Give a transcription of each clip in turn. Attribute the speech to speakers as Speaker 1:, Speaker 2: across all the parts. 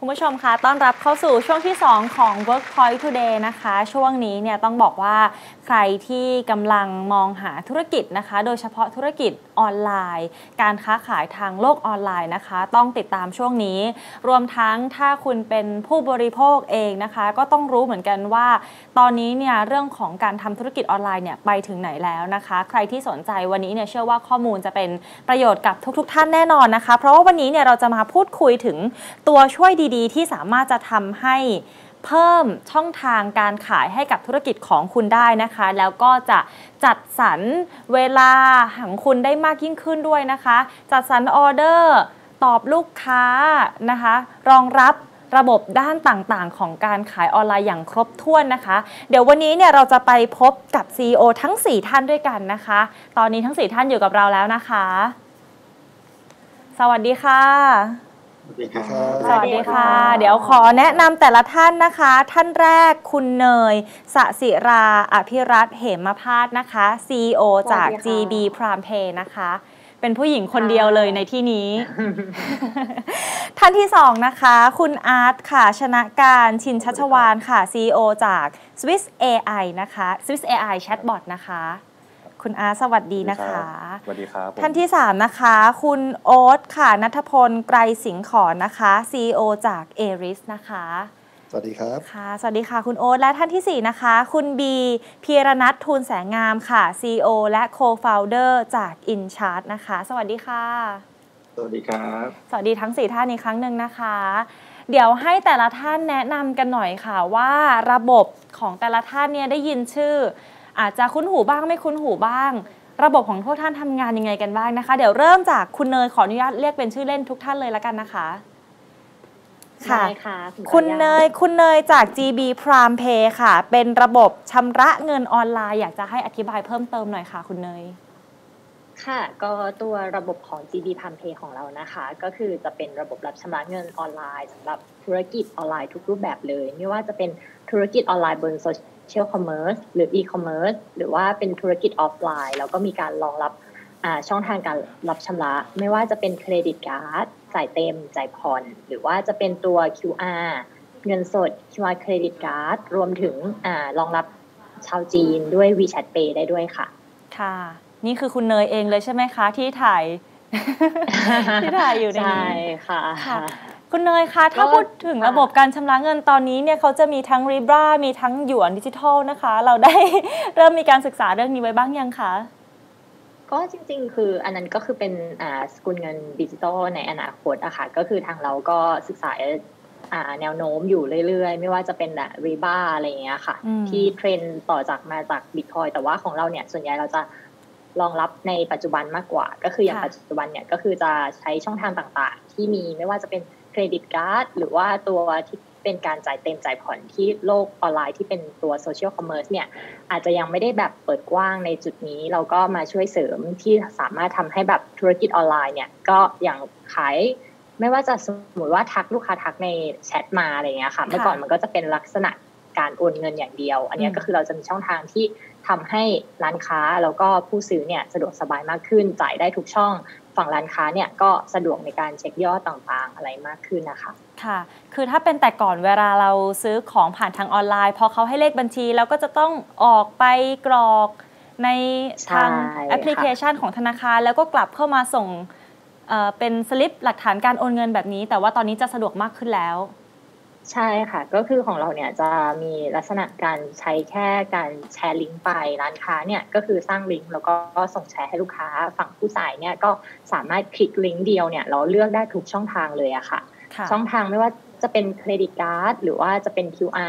Speaker 1: ผู้ชมคะต้อนรับเข้าสู่ช่วงที่2ของ Workpoint Today นะคะช่วงนี้เนี่ยต้องบอกว่าใครที่กำลังมองหาธุรกิจนะคะโดยเฉพาะธุรกิจออนไลน์การค้าขายทางโลกออนไลน์นะคะต้องติดตามช่วงนี้รวมทั้งถ้าคุณเป็นผู้บริโภคเองนะคะก็ต้องรู้เหมือนกันว่าตอนนี้เนี่ยเรื่องของการทำธุรกิจออนไลน์เนี่ยไปถึงไหนแล้วนะคะใครที่สนใจวันนี้เนี่ยเชื่อว่าข้อมูลจะเป็นประโยชน์กับทุกท่านแน่นอนนะคะเพราะว่าวันนี้เนี่ยเราจะมาพูดคุยถึงตัวช่วยดีๆที่สามารถจะทำให้เพิ่มช่องทางการขายให้กับธุรกิจของคุณได้นะคะแล้วก็จะจัดสรรเวลาของคุณได้มากยิ่งขึ้นด้วยนะคะจัดสรรออเดอร์ตอบลูกค้านะคะรองรับระบบด้านต่างๆของการขายออนไลน์อย่างครบถ้วนนะคะเดี๋ยววันนี้เนี่ยเราจะไปพบกับ CEO ทั้ง4ท่านด้วยกันนะคะตอนนี้ทั้ง4ท่านอยู่กับเราแล้วนะคะสวัสดีค่ะ
Speaker 2: สวัสดีค่ะ
Speaker 1: สวัสดีค่ะเดี๋ยวขอแนะนำแต่ละท่านนะคะท่านแรกคุณเนยสศิราอภิรัตน์เหมพาสนะคะ CEO จาก GB Prime Pay นะคะเป็นผู้หญิงคนเดียวเลยในที่นี้ ท่านที่2นะคะคุณอาร์ตค่ะชนะการชินชัชวานค่ะ CEO จาก Swiss AI นะคะ Swiss AI Chatbot นะคะคุณอาร์ตสวัสดีนะคะ
Speaker 2: สวัสดีครับ
Speaker 1: ท่านที่3นะคะคุณโอ๊ตค่ะณัฐพลไกรสิงห์ขอนนะคะ CEO จาก Aris นะคะ
Speaker 3: สวัสดีครับ
Speaker 1: ค่ะสวัสดีค่ะคุณโอ๊ตและท่านที่4นะคะคุณบีพีรนัททูลแสงงามค่ะ CEO และ Co-founder จาก InChart นะคะสวัสดีค่ะ
Speaker 2: สวัสดีครับ
Speaker 1: สวัสดีทั้ง4ท่านอีกครั้งหนึ่งนะคะเดี๋ยวให้แต่ละท่านแนะนำกันหน่อยค่ะว่าระบบของแต่ละท่านเนี่ยได้ยินชื่ออาจจะคุ้นหูบ้างไม่คุ้นหูบ้างระบบของพวกท่านทำงานยังไงกันบ้างนะคะเดี๋ยวเริ่มจากคุณเนยขออนุญาตเรียกเป็นชื่อเล่นทุกท่านเลยละกันนะคะ
Speaker 4: ค่ะ
Speaker 1: คุณเนยจาก GB Prime Pay ค่ะเป็นระบบชำระเงินออนไลน์อยากจะให้อธิบายเพิ่มเติมหน่อยค่ะคุณเนย
Speaker 4: ค่ะก็ตัวระบบของ GB Prime Pay ของเรานะคะก็คือจะเป็นระบบรับชำระเงินออนไลน์สำหรับธุรกิจออนไลน์ทุกรูปแบบเลยไม่ว่าจะเป็นธุรกิจออนไลน์บนโซเชียลคอมเมอร์สหรือ e-commerce หรือว่าเป็นธุรกิจออฟไลน์แล้วก็มีการรองรับช่องทางการรับชำระไม่ว่าจะเป็นเครดิตการ์ดจ่ายเต็มจ่ายผ่อนหรือว่าจะเป็นตัว QR เงินสด QR เครดิตการ์ดรวมถึงรองรับชาวจีนด้วย WeChat Pay ได้ด้วยค่ะ
Speaker 1: ค่ะนี่คือคุณเนยเองเลยใช่ไหมคะที่ถ่าย ที่ถ่ายอยู่ในนี้
Speaker 4: ใช่ค่ะ
Speaker 1: คุณเนยคะถ้าพูดถึงระบบการชำระเงินตอนนี้เนี่ยเขาจะมีทั้ง Libra มีทั้งหยวนดิจิทัลนะคะเราได้ เริ่มมีการศึกษาเรื่องนี้ไว้บ้างยังคะ
Speaker 4: ก็จริงๆคืออันนั้นก็คือเป็นสกุลเงินดิจิทัลในอนาคตอะค่ะก็คือทางเราก็ศึกษาแนวโน้มอยู่เรื่อยๆไม่ว่าจะเป็นLibraอะไรอย่างเงี้ยค่ะที่เทรนด์ต่อจากมาจาก Bitcoin แต่ว่าของเราเนี่ยส่วนใหญ่เราจะรองรับในปัจจุบันมากกว่าก็คืออย่างปัจจุบันเนี่ยก็คือจะใช้ช่องทางต่างๆที่มีไม่ว่าจะเป็นเครดิตการ์ดหรือว่าตัวที่เป็นการจ่ายเต็มจ่ายผ่อนที่โลกออนไลน์ที่เป็นตัวโซเชียลคอมเมอร์สเนี่ยอาจจะยังไม่ได้แบบเปิดกว้างในจุดนี้เราก็มาช่วยเสริมที่สามารถทำให้แบบธุรกิจออนไลน์เนี่ยก็อย่างขายไม่ว่าจะสมมติว่าลูกค้าทักในแชทมาอะไรเงี้ยค่ะเมื่อก่อนมันก็จะเป็นลักษณะการโอนเงินอย่างเดียวอันนี้ก็คือเราจะมีช่องทางที่ทำให้ร้านค้าแล้วก็ผู้ซื้อเนี่ยสะดวกสบายมากขึ้นจ่ายได้ทุกช่องฝั่งร้านค้าเนี่ยก็สะดวกในการเช็คยอดต่างๆอะไรมากขึ้นนะคะ
Speaker 1: ค่ะคือถ้าเป็นแต่ก่อนเวลาเราซื้อของผ่านทางออนไลน์พอเขาให้เลขบัญชีแล้วก็จะต้องออกไปกรอกในทางแอปพลิเคชันของธนาคารแล้วก็กลับเข้ามาส่งเป็นสลิปหลักฐานการโอนเงินแบบนี้แต่ว่าตอนนี้จะสะดวกมากขึ้นแล้ว
Speaker 4: ใช่ค่ะก็คือของเราเนี่ยจะมีลักษณะการใช้แค่การแชร์ลิงก์ไปร้านค้าเนี่ยก็คือสร้างลิงก์แล้วก็ส่งแชร์ให้ลูกค้าฝั่งผู้จ่ายเนี่ยก็สามารถคลิกลิงก์เดียวเนี่ยเราเลือกได้ทุกช่องทางเลยอะค่ะช่องทางไม่ว่าจะเป็นเครดิตการ์ดหรือว่าจะเป็น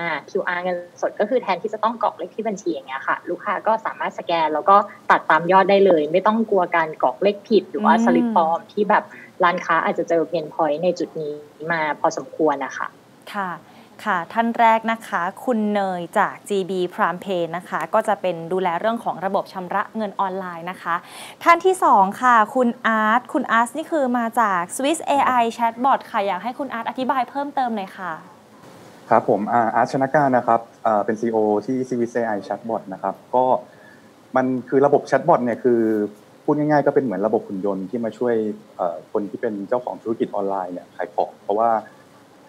Speaker 4: QR เงินสดก็คือแทนที่จะต้องกรอกเลขที่บัญชีอย่างเงี้ยค่ะลูกค้าก็สามารถสแกนแล้วก็ตัดตามยอดได้เลยไม่ต้องกลัวการกรอกเลขผิดหรือว่าสลิปปลอมที่แบบร้านค้าอาจจะเจอเพนพอยต์ในจุดนี้มาพอสมควรนะคะ
Speaker 1: ค่ะท่านแรกนะคะคุณเนยจาก GB Prime Pay นะคะก็จะเป็นดูแลเรื่องของระบบชำระเงินออนไลน์นะคะท่านที่2ค่ะคุณอาร์ตนี่คือมาจาก Swiss AI Chatbot ค่ะอยากให้คุณอาร์ตอธิบายเพิ่มเติมหน่อยค่ะ
Speaker 5: ครับผมอาร์ตชนการนะครับเป็น CEO ที่ Swiss AI Chatbot นะครับก็มันคือระบบ Chatbot เนี่ยคือพูดง่ายๆก็เป็นเหมือนระบบหุ่นยนต์ที่มาช่วยคนที่เป็นเจ้าของธุรกิจออนไลน์เนี่ยขายของเพราะว่า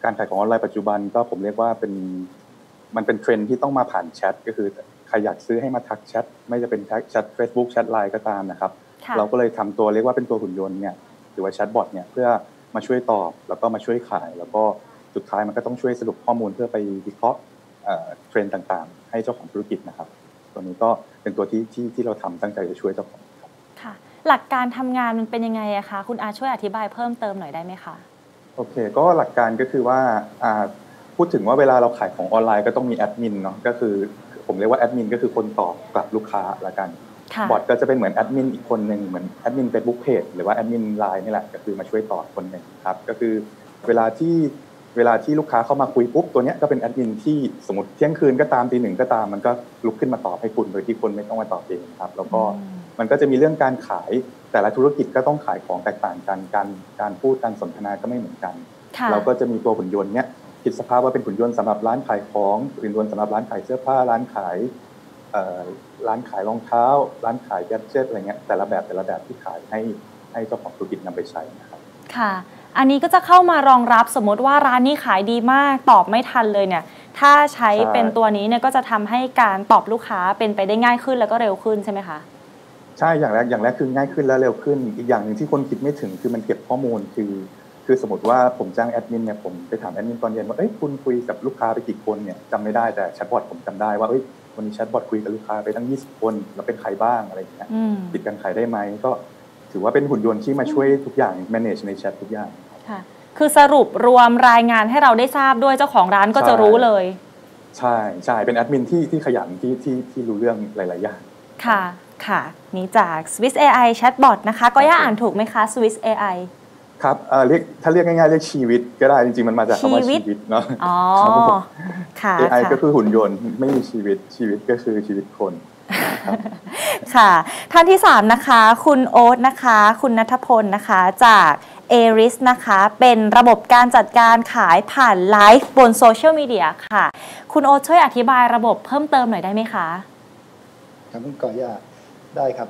Speaker 5: การขายของออนไลน์ปัจจุบันก็ผมเรียกว่ามันเป็นเทรนด์ที่ต้องมาผ่านแชทก็คือใครอยากซื้อให้มาทักแชทไม่จะเป็นแชท Facebook แชท LINE ก็ตามนะครับเราก็เลยทำตัวเรียกว่าเป็นตัวหุ่นยนต์เนี่ยหรือว่าแชทบอทเนี่ยเพื่อมาช่วยตอบแล้วก็มาช่วยขายแล้วก็สุดท้ายมันก็ต้องช่วยสรุปข้อมูลเพื่อไปวิเคราะห์เทรนด์ต่างๆให้เจ้าของธุรกิจนะครับตัวนี้ก็เป็นตัวที่เราทำตั้งใจจะช่วยเจ้าของครับ
Speaker 1: ค่ะหลักการทำงานมันเป็นยังไงอะคะคุณอาช่วยอธิบายเพิ่มเติมหน่อยได้ไหมคะ
Speaker 5: โอเคก็หลักการก็คือว่าพูดถึงว่าเวลาเราขายของออนไลน์ก็ต้องมีแอดมินเนาะก็คือผมเรียกว่าแอดมินก็คือคนตอบกลับลูกค้าละกันบอทก็จะเป็นเหมือนแอดมินอีกคนนึงเหมือนแอดมิน Facebook Page หรือว่าแอดมิน LINE นี่แหละก็คือมาช่วยตอบคนนึงครับก็คือเวลาที่ลูกค้าเข้ามาคุยปุ๊บตัวเนี้ยก็เป็นแอดมินที่สมมติเที่ยงคืนก็ตามตีหนึ่งก็ตามมันก็ลุกขึ้นมาตอบให้คุณโดยที่คนไม่ต้องมาตอบเองครับแล้วก็มันก็จะมีเรื่องการขายแต่ละธุรกิจก็ต้องขายของแตกต่างกันการพูดการสนทนาก็ไม่เหมือนกันเราก็จะมีตัวหุ่นยนต์เนี้ยคิดสภาพว่าเป็นหุ่นยนต์สำหรับร้านขายของหุ่นยนต์สำหรับร้านขายเสื้อผ้าร้านขายรองเท้าร้านขายแกดเจ็ตอะไรเงี้ยแต่ละแบบที่ขายให้เจ้าของธุรกิจนำไปใช้นะครับ
Speaker 1: ค่ะอันนี้ก็จะเข้ามารองรับสมมติว่าร้านนี้ขายดีมากตอบไม่ทันเลยเนี่ยถ้าใช้เป็นตัวนี้เนี่ยก็จะทำให้การตอบลูกค้าเป็นไปได้ง่ายขึ้นแล้วก็เร็วขึ้นใช่ไหมคะ
Speaker 5: ใช่อย่างแรกคือง่ายขึ้นและเร็วขึ้นอีกอย่างหนึ่งที่คนคิดไม่ถึงคือมันเก็บข้อมูลคือสมมติว่าผมจ้างแอดมินเนี่ยผมไปถามแอดมินตอนเย็นว่าคุณคุยกับลูกค้าไปกี่คนเนี่ยจำไม่ได้แต่แชทบอทผมจำได้ว่าวันนี้แชทบอทคุยกับลูกค้าไปตั้ง20คนแล้วเป็นใครบ้างอะไรอย่างเงี้ยปิดการขายได้ไหมก็ถือว่าเป็นหุ่นยนต์ที่มาช่วยทุกอย่าง manage ในแชททุกอย่าง
Speaker 1: ค่ะคือสรุปรวมรายงานให้เราได้ทราบด้วยเจ้าของร้านก็จะรู้เลย
Speaker 5: ใช่เป็นแอดมินที่ขยันที่รู้เรื่องหลายๆอย่าง
Speaker 1: ค่ะนี่จาก Swiss AI Chatbot นะคะก็ย่าอ่านถูกไหมคะ Swiss AI
Speaker 5: ครับถ้าเรียกง่ายๆเรียกชีวิตก็ได้จริงๆมันมาจากคำว่าชีวิตเนาะ
Speaker 1: อ๋อค่ะ
Speaker 5: AI ก็คือหุ่นยนต์ไม่มีชีวิตก็คือชีวิตคน
Speaker 1: ค่ะท่านที่3นะคะคุณโอ๊ตนะคะคุณณัฐพลนะคะจาก Aris นะคะเป็นระบบการจัดการขายผ่านไลฟ์บนโซเชียลมีเดียค่ะคุณโอ๊ตช่วยอธิบายระบบเพิ่มเติมหน่อยได้ไหมคะ
Speaker 3: ครับคุณก่อย่าได้ครับ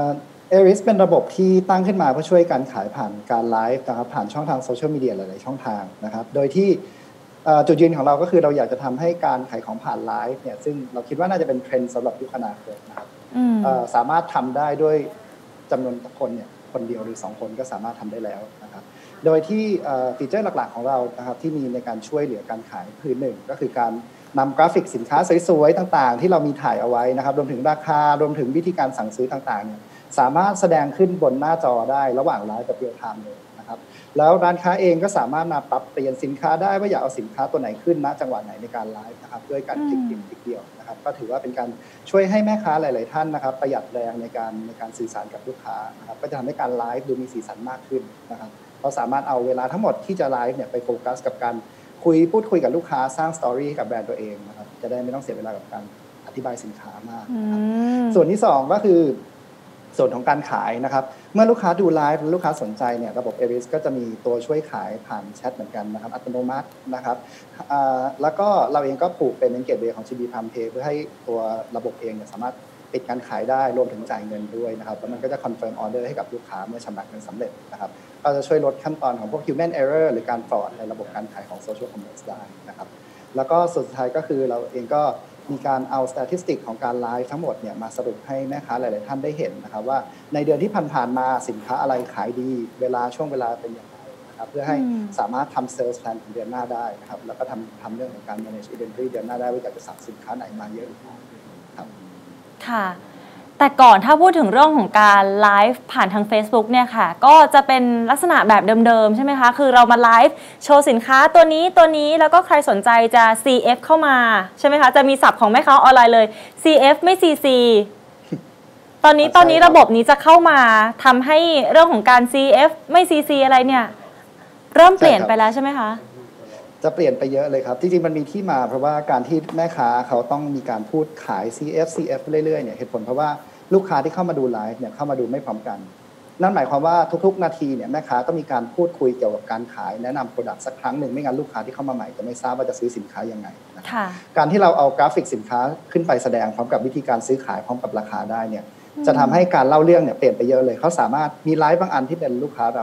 Speaker 3: Aris เป็นระบบที่ตั้งขึ้นมาเพื่อช่วยการขายผ่านการไลฟ์นะครับผ่านช่องทางโซเชียลมีเดียหลายๆช่องทางนะครับโดยที่จุดยืนของเราก็คือเราอยากจะทำให้การขายของผ่านไลฟ์เนี่ยซึ่งเราคิดว่าน่าจะเป็นเทรนด์สำหรับยุคอนาคตนะครับสามารถทำได้ด้วยจำนวนคนเนี่ยคนเดียวหรือ2คนก็สามารถทำได้แล้วนะครับโดยที่ฟีเจอร์หลักๆของเรานะครับที่มีในการช่วยเหลือการขายคือ1ก็คือการนำกราฟิกสินค้าสวยๆต่างๆที่เรามีถ่ายเอาไว้นะครับรวมถึงราคารวมถึงวิธีการสั่งซื้อต่างๆเนี่ยสามารถแสดงขึ้นบนหน้าจอได้ระหว่างไลฟ์กับเรียลไทม์เลยนะครับแล้วร้านค้าเองก็สามารถมาปรับเปลี่ยนสินค้าได้ว่าอยากเอาสินค้าตัวไหนขึ้นณจังหวะไหนในการไลฟ์นะครับด้วยการคลิกเดียวนะครับก็ถือว่าเป็นการช่วยให้แม่ค้าหลายๆท่านนะครับประหยัดแรงในการสื่อสารกับลูกค้านะครับก็จะทำให้การไลฟ์ดูมีสีสันมากขึ้นนะครับเราสามารถเอาเวลาทั้งหมดที่จะไลฟ์เนี่ยไปโฟกัสกับการพูดคุยกับลูกค้าสร้างสตอรี่กับแบรนด์ตัวเองนะครับจะได้ไม่ต้องเสียเวลากับการอธิบายสินค้ามากส่วนที่2ก็คือส่วนของการขายนะครับเมื่อลูกค้าดูไลฟ์ลูกค้าสนใจเนี่ยระบบ Aris ก็จะมีตัวช่วยขายผ่านแชทเหมือนกันนะครับอัตโนมัตินะครับแล้วก็เราเองก็ผูกเป็น Gateway ของ GB Prime Pay เพื่อให้ตัวระบบเองเนี่ยสามารถปิดการขายได้รวมถึงจ่ายเงินด้วยนะครับแล้วมันก็จะ confirm order ให้กับลูกค้าเมื่อชำระเงินสำเร็จนะครับก็จะช่วยลดขั้นตอนของพวก human error หรือการ fraud ในระบบการขายของ social commerce ได้นะครับแล้วก็สุดท้ายก็คือเราเองก็มีการเอา statistic ของการไลฟ์ทั้งหมดเนี่ยมาสรุปให้แม่ค้าหลายๆท่านได้เห็นนะครับว่าในเดือนที่ผ่านๆมาสินค้าอะไรขายดีช่วงเวลาเป็นอย่างไรนะครับเพื่อให้สามารถทำ sales plan ของเดือนหน้าได้นะครับแล้วก็ทำเรื่องของการ manage inventory เดือนหน้าได้ว่าอยากจะสั่งสินค้าไหนมาเยอะหรือเปล่าครับ
Speaker 1: ค่ะแต่ก่อนถ้าพูดถึงเรื่องของการไลฟ์ผ่านทาง Facebook เนี่ยค่ะก็จะเป็นลักษณะแบบเดิมๆใช่ไหมคะคือเรามาไลฟ์โชว์สินค้าตัวนี้แล้วก็ใครสนใจจะ CF เข้ามาใช่ไหมคะจะมีศัพท์ของแม่ค้าออนไลน์เลย CF ไม่ CC ตอนนี้ระบบนี้จะเข้ามาทำให้เรื่องของการ CF ไม่ CC อะไรเนี่ยเริ่มเปลี่ยนไปแล้วใช่ไหมคะ
Speaker 3: จะเปลี่ยนไปเยอะเลยครับจริงๆมันมีที่มาเพราะว่าการที่แม่ค้าเขาต้องมีการพูดขาย CF เรื่อยๆเนี่ยเหตุผลเพราะว่าลูกค้าที่เข้ามาดูไลฟ์เนี่ยเข้ามาดูไม่พร้อมกันนั่นหมายความว่าทุกๆนาทีเนี่ยแม่ค้าต้องมีการพูดคุยเกี่ยวกับการขายแนะนำโปรดักต์สักครั้งหนึ่งไม่งั้นลูกค้าที่เข้ามาใหม่จะไม่ทราบว่าจะซื้อสินค้ายังไงการที่เราเอากราฟิกสินค้าขึ้นไปแสดงพร้อมกับวิธีการซื้อขายพร้อมกับราคาได้เนี่ยจะทำให้การเล่าเรื่องเนี่ยเปลี่ยนไปเยอะเลยเขาสามารถมีไลฟ์บางอันที่เป็นลูกค้าเราเนี่ย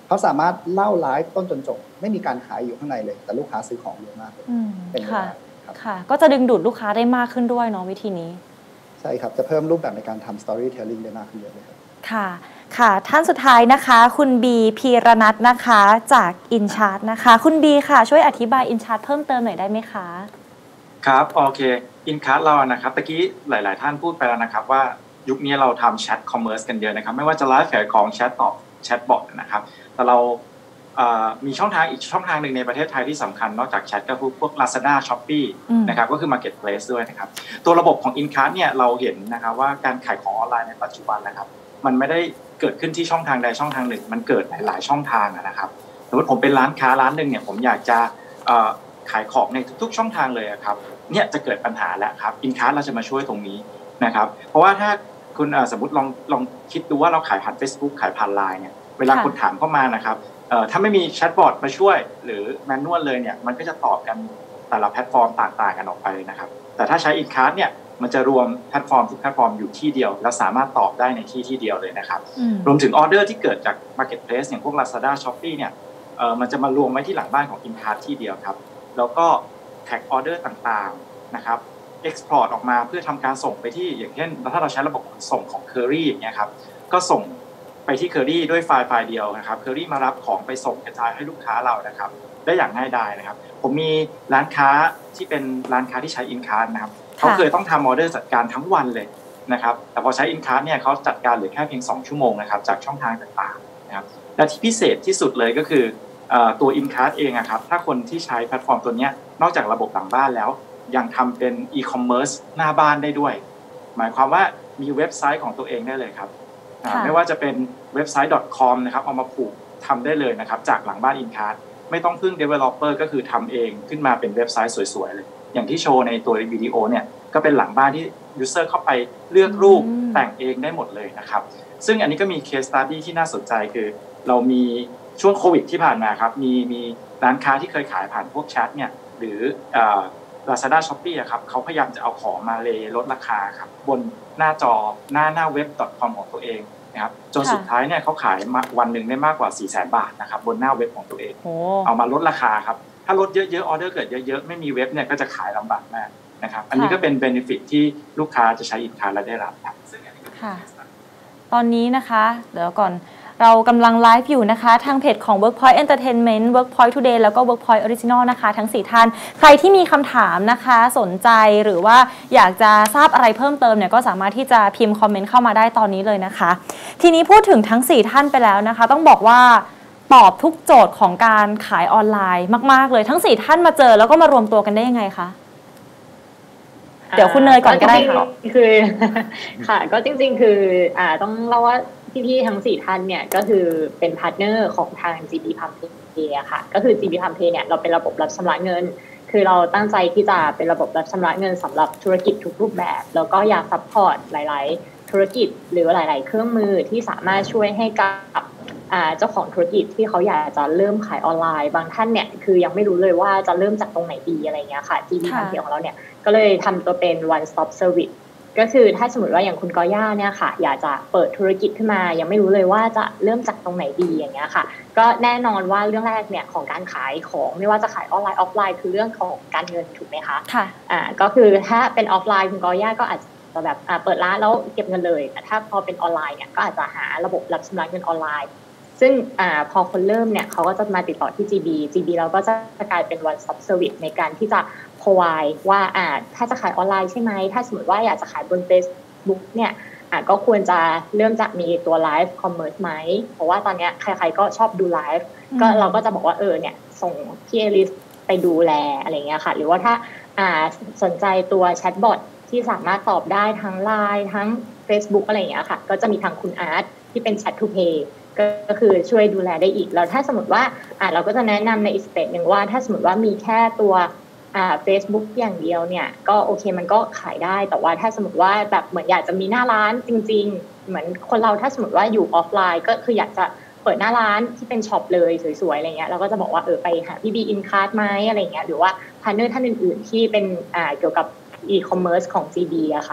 Speaker 3: เขาสามารถเล่าไลฟ์ต้นจนจบไม่มีการขายอยู่ข้างในเลยแต่ลูกค้าซื้อของเยอะมากเลยเป็น
Speaker 1: ค่ะค่ะก็จะดึงดูดลูกค้าได้มากขึ้นด้วยเนาะวิธีนี้
Speaker 3: ใช่ครับจะเพิ่มรูปแบบในการทำ storytelling ได้มากขึ้นเยอะเลยครับ
Speaker 1: ค่ะค่ะท่านสุดท้ายนะคะคุณบีพีรนัทนะคะจากอินชาร์ตนะคะคุณบีค่ะช่วยอธิบายอินชาร์ตเพิ่มเติมหน่อยได้ไหมคะ
Speaker 2: ครับโอเคอินชาร์ตเรานะครับตะกี้หลายๆท่านพูดไปแล้วนะครับว่ายุคนี้เราทำแชทคอมเมอร์สกันเยอะนะครับไม่ว่าจะไลฟ์ขายของแชทตอบแชทบอทนะครับแต่เรามีช่องทางอีกช่องทางหนึ่งในประเทศไทยที่สำคัญนอกจากแชทก็คือพวก Lazada Shopee นะครับก็คือ Marketplace ด้วยนะครับตัวระบบของ InCart เนี่ยเราเห็นนะครับว่าการขายของออนไลน์ในปัจจุบันนะครับมันไม่ได้เกิดขึ้นที่ช่องทางใดช่องทางหนึ่งมันเกิดหลายช่องทางนะครับสมมติผมเป็นร้านค้าร้านนึงเนี่ยผมอยากจะขายของในทุกๆช่องทางเลยครับเนี่ยจะเกิดปัญหาแล้วครับ InCart เราจะมาช่วยตรงนี้นะครับเพราะว่าถ้าคุณสมมติลองคิดดูว่าเราขายผ่าน Facebook ขายผ่าน LINE เนี่ยเวลาคนถามเข้ามานะครับถ้าไม่มีแชทบอทมาช่วยหรือแมนนวลเลยเนี่ยมันก็จะตอบกันแต่ละแพลตฟอร์มต่างๆกันออกไปนะครับแต่ถ้าใช้ InCart เนี่ยมันจะรวมแพลตฟอร์มทุกแพลตฟอร์มอยู่ที่เดียวแล้วสามารถตอบได้ในที่เดียวเลยนะครับรวมถึงออเดอร์ที่เกิดจาก Marketplace อย่างพวก Lazada Shopee เนี่ยมันจะมารวมไว้ที่หลังบ้านของ InCart ที่เดียวครับแล้วก็แท็กออเดอร์ต่างๆนะครับexport ออกมาเพื่อทำการส่งไปที่อย่างเช่นถ้าเราใช้ระบบขนส่งของ Curry อย่างเงี้ยครับก็ส่งไปที่ Curry ด้วยไฟล์เดียวนะครับ Curry มารับของไปส่งกระจายให้ลูกค้าเรานะครับได้อย่างง่ายดายนะครับผมมีร้านค้าที่เป็นร้านค้าที่ใช้ InCart นะครับเขาเคยต้องทำออเดอร์จัดการทั้งวันเลยนะครับแต่พอใช้ InCart เนี่ยเขาจัดการเหลือแค่เพียง2ชั่วโมงนะครับจากช่องทางต่างๆนะครับและที่พิเศษที่สุดเลยก็คือตัว InCart เองครับถ้าคนที่ใช้แพลตฟอร์มตัวนี้นอกจากระบบหลังบ้านแล้วยังทำเป็นอีคอมเมิร์ซหน้าบ้านได้ด้วยหมายความว่ามีเว็บไซต์ของตัวเองได้เลยครับไม่ว่าจะเป็นเว็บไซต์ .com นะครับเอามาผูกทำได้เลยนะครับจากหลังบ้าน InCart ไม่ต้องพึ่ง developer ก็คือทำเองขึ้นมาเป็นเว็บไซต์สวยๆเลยอย่างที่โชว์ในตัววิดีโอเนี่ยก็เป็นหลังบ้านที่ user เข้าไปเลือกรูปแต่งเองได้หมดเลยนะครับซึ่งอันนี้ก็มี case study ที่น่าสนใจคือเรามีช่วงโควิดที่ผ่านมาครับมีร้านค้าที่เคยขายผ่านพวกแชทเนี่ยหรือLazada Shopee ครับเขาพยายามจะเอาของมาลดราคาครับบนหน้าจอหน้าเว็บ .com ของตัวเองนะครับจนสุดท้ายเนี่ยเขาขายวันหนึ่งได้มากกว่า 400,000 บาทนะครับบนหน้าเว็บของตัวเองเอามาลดราคาครับถ้าลดเยอะๆออเดอร์เกิดเยอะๆไม่มีเว็บเนี่ยก็จะขายลำบากมากนะครับอันนี้ก็เป็น benefit ที่ลูกค้าจะใช้ InCart และได้รับครับ
Speaker 1: ค่ะตอนนี้นะคะเดี๋ยวก่อนเรากำลังไลฟ์อยู่นะคะทางเพจของ Workpoint Entertainment Workpoint Today แล้วก็ Workpoint Original นะคะทั้ง4ท่านใครที่มีคำถามนะคะสนใจหรือว่าอยากจะทราบอะไรเพิ่มเติมเนี่ยก็สามารถที่จะพิมพ์คอมเมนต์เข้ามาได้ตอนนี้เลยนะคะทีนี้พูดถึงทั้ง4ท่านไปแล้วนะคะต้องบอกว่าตอบทุกโจทย์ของการขายออนไลน์มากๆเลยทั้ง4ท่านมาเจอแล้วก็มารวมตัวกันได้ยังไงคะเดี๋ยวคุณเนยก่อนก็ได้ค่ะ
Speaker 4: คือค่ะก็จริงๆคือต้องเล่าว่าพี่ๆทั้ง4ท่านเนี่ยก็คือเป็นพาร์ทเนอร์ของทาง GB PalmPay ค่ะก็คือ GB PalmPay เนี่ยเราเป็นระบบรับชำระเงินคือเราตั้งใจที่จะเป็นระบบรับชำระเงินสำหรับธุรกิจทุกรูปแบบแล้วก็อยากซัพพอร์ตหลายๆธุรกิจหรือหลายๆเครื่องมือที่สามารถช่วยให้กับเจ้าของธุรกิจที่เขาอยากจะเริ่มขายออนไลน์บางท่านเนี่ยคือยังไม่รู้เลยว่าจะเริ่มจากตรงไหนดีอะไรเงี้ยค่ะ GB PalmPay ของเราเนี่ยก็เลยทำตัวเป็น one stop serviceก็คือถ้าสมมติว่าอย่างคุณกอย่าเนี่ยค่ะอยากจะเปิดธุรกิจขึ้นมายังไม่รู้เลยว่าจะเริ่มจากตรงไหนดีอย่างเงี้ยค่ะก็แน่นอนว่าเรื่องแรกเนี่ยของการขายของไม่ว่าจะขายออนไลน์ออฟไลน์คือเรื่องของการเงินถูกไหมคะ
Speaker 1: ค่ะ
Speaker 4: ก็คือถ้าเป็นออฟไลน์คุณกอย่าก็อาจจะแบบเปิดร้านแล้วเก็บเงินเลยแต่ถ้าพอเป็นออนไลน์เนี่ยก็อาจจะหาระบบรับชำระเงินออนไลน์ซึ่งพอคนเริ่มเนี่ยเขาก็จะมาติดต่อที่ GB เราก็จะกลายเป็น one stop service ในการที่จะprovide ว่าถ้าจะขายออนไลน์ใช่ไหมถ้าสมมติว่าอยากจะขายบน Facebook เนี่ยก็ควรจะเริ่มจากมีตัว Live Commerce ไหมเพราะว่าตอนนี้ใครๆก็ชอบดู Live ก็เราก็จะบอกว่าเนี่ยส่งพี่เอลิสไปดูแลอะไรเงี้ยค่ะหรือว่าถ้าสนใจตัวแชทบอทที่สามารถตอบได้ทั้ง Line ทั้ง Facebook อะไรเงี้ยค่ะก็จะมีทางคุณอาร์ตที่เป็น Chat to Pay ก็คือช่วยดูแลได้อีกแล้วถ้าสมมติว่าเราก็จะแนะนำในอีกสเต็ปนึงว่าถ้าสมมติว่ามีแค่ตัวFacebook อย่างเดียวเนี่ยก็โอเคมันก็ขายได้แต่ว่าถ้าสมมติว่าแบบเหมือนอยากจะมีหน้าร้านจริงๆเหมือนคนเราถ้าสมมติว่าอยู่ออฟไลน์ก็คืออยากจะเปิดหน้าร้านที่เป็นช็อปเลยสวยๆอะไรเงี้ยเราก็จะบอกว่าไปหาพี่บี InCart ไหมอะไรเงี้ยหรือว่าพาร์ทเนอร์ท่านอื่นๆที่เป็นเกี่ยวกับอีคอมเมิร์ซของ GB อะค่ะ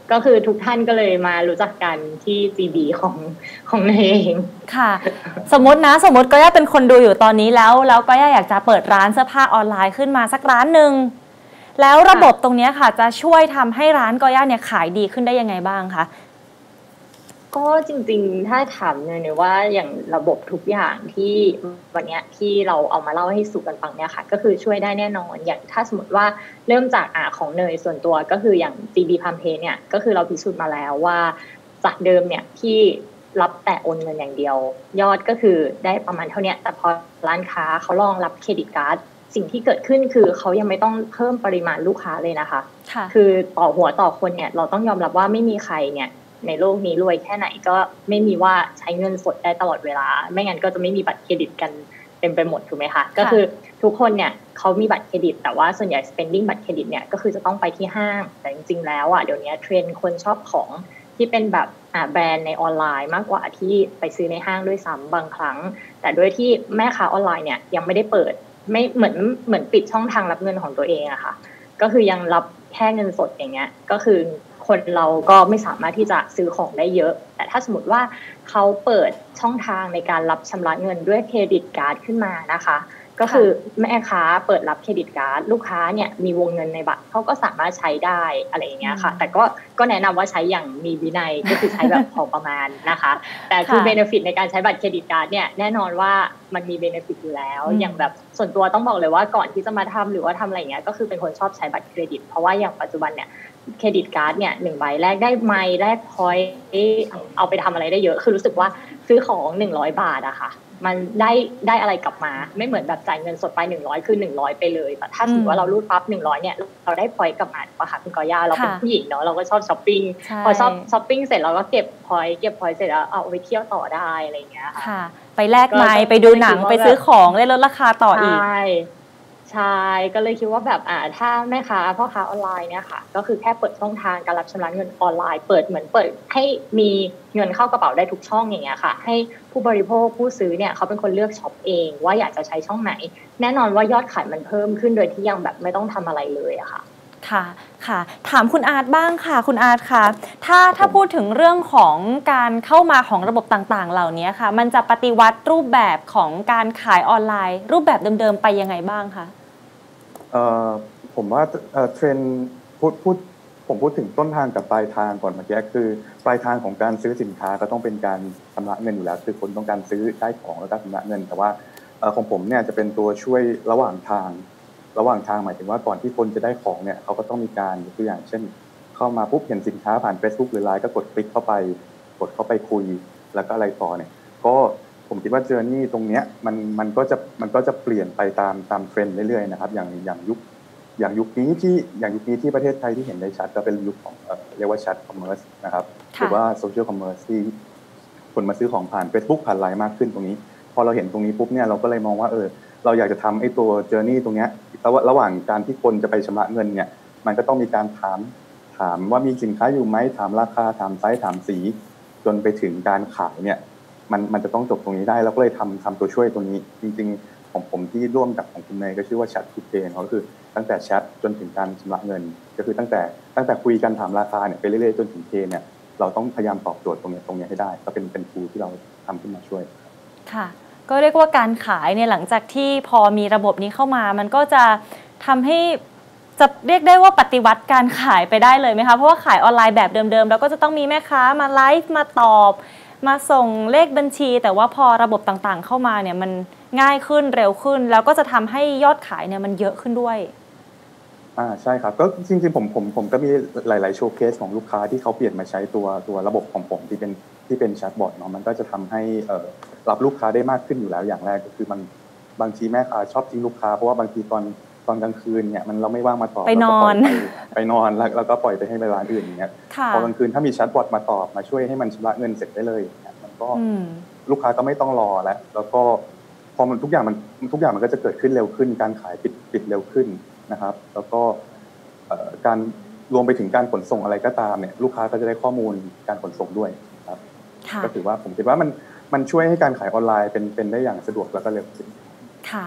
Speaker 4: ก็คือทุกท่านก็เลยมารู้จักกันที่ GB ของเนยเอง
Speaker 1: ค่ะสมมติก็ย่าเป็นคนดูอยู่ตอนนี้แล้วก็ย่าอยากจะเปิดร้านเสื้อผ้าออนไลน์ขึ้นมาสักร้านหนึ่งแล้วระบบตรงนี้ค่ะจะช่วยทำให้ร้านก็ย่าเนี่ยขายดีขึ้นได้ยังไงบ้างคะ
Speaker 4: ก็จริงๆถ้าถามเนี่ยว่าอย่างระบบทุกอย่างที่วันนี้ที่เราเอามาเล่าให้สู่กันฟังเนี่ยค่ะก็คือช่วยได้แน่นอนอย่างถ้าสมมติว่าเริ่มจากของเนยส่วนตัวก็คืออย่าง GB PalmPay เนี่ยก็คือเราพิสูจน์มาแล้วว่าจากเดิมเนี่ยที่รับแต่โอนเงินอย่างเดียวยอดก็คือได้ประมาณเท่านี้แต่พอร้านค้าเขาลองรับเครดิตการ์ดสิ่งที่เกิดขึ้นคือเขายังไม่ต้องเพิ่มปริมาณลูกค้าเลยนะคะคือต่อหัวต่อคนเนี่ยเราต้องยอมรับว่าไม่มีใครเนี่ยในโลกนี้รวยแค่ไหนก็ไม่มีว่าใช้เงินสดได้ตลอดเวลาไม่งั้นก็จะไม่มีบัตรเครดิตกันเต็มไปหมดถูกไหมคะก็คือทุกคนเนี่ยเขามีบัตรเครดิตแต่ว่าส่วนใหญ่ spending บัตรเครดิตเนี่ยก็คือจะต้องไปที่ห้างแต่จริงๆแล้วเดี๋ยวนี้เทรนด์คนชอบของที่เป็นแบบแบรนด์ในออนไลน์มากกว่าที่ไปซื้อในห้างด้วยซ้ำบางครั้งแต่ด้วยที่แม่ค้าออนไลน์เนี่ยยังไม่ได้เปิดไม่เหมือนปิดช่องทางรับเงินของตัวเองอะค่ะก็คือยังรับแค่เงินสดอย่างเงี้ยก็คือคนเราก็ไม่สามารถที่จะซื้อของได้เยอะแต่ถ้าสมมติว่าเขาเปิดช่องทางในการรับชำระเงินด้วยเครดิตการ์ดขึ้นมานะคะก็คือแม่ค้าเปิดรับเครดิตการ์ดลูกค้าเนี่ยมีวงเงินในบัตรเขาก็สามารถใช้ได้อะไรอย่างเงี้ยค่ะแต่ก็แนะนำว่าใช้อย่างมีวินัยก็คือใช้แบบพอประมาณนะคะแต่คือเบเนฟิตในการใช้บัตรเครดิตการ์ดเนี่ยแน่นอนว่ามันมีเบเนฟิตอยู่แล้วอย่างแบบส่วนตัวต้องบอกเลยว่าก่อนที่จะมาทำหรือว่าทำอะไรเงี้ยก็คือเป็นคนชอบใช้บัตรเครดิตเพราะว่าอย่างปัจจุบันเนี่ยเครดิตการ์ดเนี่ย1ใบแรกได้ไมล์แรกพอยต์เอาไปทำอะไรได้เยอะคือรู้สึกว่าซื้อของ100 บาทอะค่ะมันได้อะไรกลับมาไม่เหมือนแบบจ่ายเงินสดไป100คือ100ไปเลยแต่ถ้าสมมติว่าเรารูดปั๊บ100เนี่ยเราได้พอยต์กลับมาป่ะคะคุณกอย่าเราเป็นผู้หญิงเนาะเราก็ชอบช้อปปิ้งพอชอบช้อปปิ้งเสร็จเราก็เก็บพอยต์เสร็จแล้วเอาไปเที่ยวต่อได้อะไรอย่างเงี้ยค่ะ
Speaker 1: ไปแลกไมล์ไปดูหนังไปซื้อของได้ลดราคาต่ออีก
Speaker 4: ใช่ก็เลยคิดว่าแบบถ้าแม่ค้าพ่อค้าออนไลน์เนี่ยค่ะก็คือแค่เปิดช่องทางการรับชำระเงินออนไลน์เปิดให้มีเงินเข้ากระเป๋าได้ทุกช่องอย่างเงี้ยค่ะให้ผู้บริโภคผู้ซื้อเนี่ยเขาเป็นคนเลือกช็อปเองว่าอยากจะใช้ช่องไหนแน่นอนว่ายอดขายมันเพิ่มขึ้นโดยที่ยังแบบไม่ต้องทำอะไรเลยอะค่ะ
Speaker 1: ค่ะถามคุณอาร์ตบ้างค่ะคุณอาร์ตค่ะถ้าพูดถึงเรื่องของการเข้ามาของระบบต่างๆเหล่านี้ค่ะมันจะปฏิวัติรูปแบบของการขายออนไลน์รูปแบบเดิมๆไปยังไงบ้างคะ
Speaker 5: ผมว่าเทรนด์ผมพูดถึงต้นทางกับปลายทางก่อนเมื่อกี้คือปลายทางของการซื้อสินค้าก็ต้องเป็นการชำระเงินอยู่แล้วคือคนต้องการซื้อได้ของแล้วก็ชำระเงินแต่ว่าของผมเนี่ยจะเป็นตัวช่วยระหว่างทางหมายถึงว่าก่อนที่คนจะได้ของเนี่ยเขาก็ต้องมีการยกตัวอย่างเช่นเข้ามาปุ๊บเห็นสินค้าผ่าน Facebook หรือ LINE ก็กดคลิกเข้าไปคุยแล้วก็อะไรต่อเนี่ยก็ผมคิดว่าเจอร์นี่ตรงเนี้ยมันก็จะเปลี่ยนไปตามเทรนด์เรื่อยๆนะครับอย่างยุคนี้ที่ประเทศไทยที่เห็นได้ชัดก็เป็นยุคของเรียกว่าแชทคอมเมอร์สนะครับหรือว่าโซเชียลคอมเมอร์สที่คนมาซื้อของผ่าน Facebook ผ่าน LINE มากขึ้นตรงนี้พอเราเห็นตรงนี้ปุ๊บเนี่ยเราก็เลยมองว่าเราอยากจะทำไอ้ตัวเจอร์นี่ตรงเนี้ยระหว่างการที่คนจะไปชำระเงินเนี่ยมันก็ต้องมีการถามว่ามีสินค้าอยู่ไหมถามราคาถามไซส์ถามสีจนไปถึงการขายเนี่ยมันจะต้องจบตรงนี้ได้เราก็เลยทำตัวช่วยตัวนี้จริงๆของผมที่ร่วมกับของคุณเนยก็ชื่อว่า Chat to Pay ก็คือตั้งแต่แชทจนถึงการชำระเงินก็คือตั้งแต่คุยกันถามราคาเนี่ยไปเรื่อยๆจนถึงเพย์เนี่ยเราต้องพยายามตอบโจทย์ตรงนี้ให้ได้ก็เป็นทูที่เราทำขึ้นมาช่วย
Speaker 1: ค่ะก็เรียกว่าการขายเนี่ยหลังจากที่พอมีระบบนี้เข้ามามันก็จะทำให้จะเรียกได้ว่าปฏิวัติการขายไปได้เลยไหมคะเพราะว่าขายออนไลน์แบบเดิมๆแล้วก็จะต้องมีแม่ค้ามาไลฟ์มาตอบมาส่งเลขบัญชีแต่ว่าพอระบบต่างๆเข้ามาเนี่ยมันง่ายขึ้นเร็วขึ้นแล้วก็จะทำให้ยอดขายเนี่ยมันเยอะขึ้นด้วย
Speaker 5: ใช่ครับก็จริงๆผมก็มีหลายๆโชว์เคสของลูกค้าที่เขาเปลี่ยนมาใช้ตัวระบบของผมที่เป็นแชทบอทเนาะมันก็จะทำให้รับลูกค้าได้มากขึ้นอยู่แล้วอย่างแรกก็คือบางทีแม่ค้าชอบทิ้งลูกค้าเพราะว่าบางทีตอนกลางคืนเนี่ยเราไม่ว่างมาตอบ
Speaker 1: ไปนอน
Speaker 5: แล้วก็ปล่อยไปให้เวลาอื่นอย่างเงี้ยพอกลางคืนถ้ามีแชทบอทมาตอบมาช่วยให้มันชำระเงินเสร็จได้เลยมันก็ลูกค้าก็ไม่ต้องรอแล้วก็พอมันทุกอย่างมันก็จะเกิดขึ้นเร็วขึ้นการขายปิดเร็วขึ้นนะครับแล้วก็การรวมไปถึงการขนส่งอะไรก็ตามเนี่ยลูกค้าก็จะได้ข้อมูลการขนส่งด้วยครับก็ถือว่าผมคิดว่ามันช่วยให้การขายออนไลน์เป็นได้อย่างสะดวกแล้วก็เร็วขึ้น
Speaker 1: ค่ะ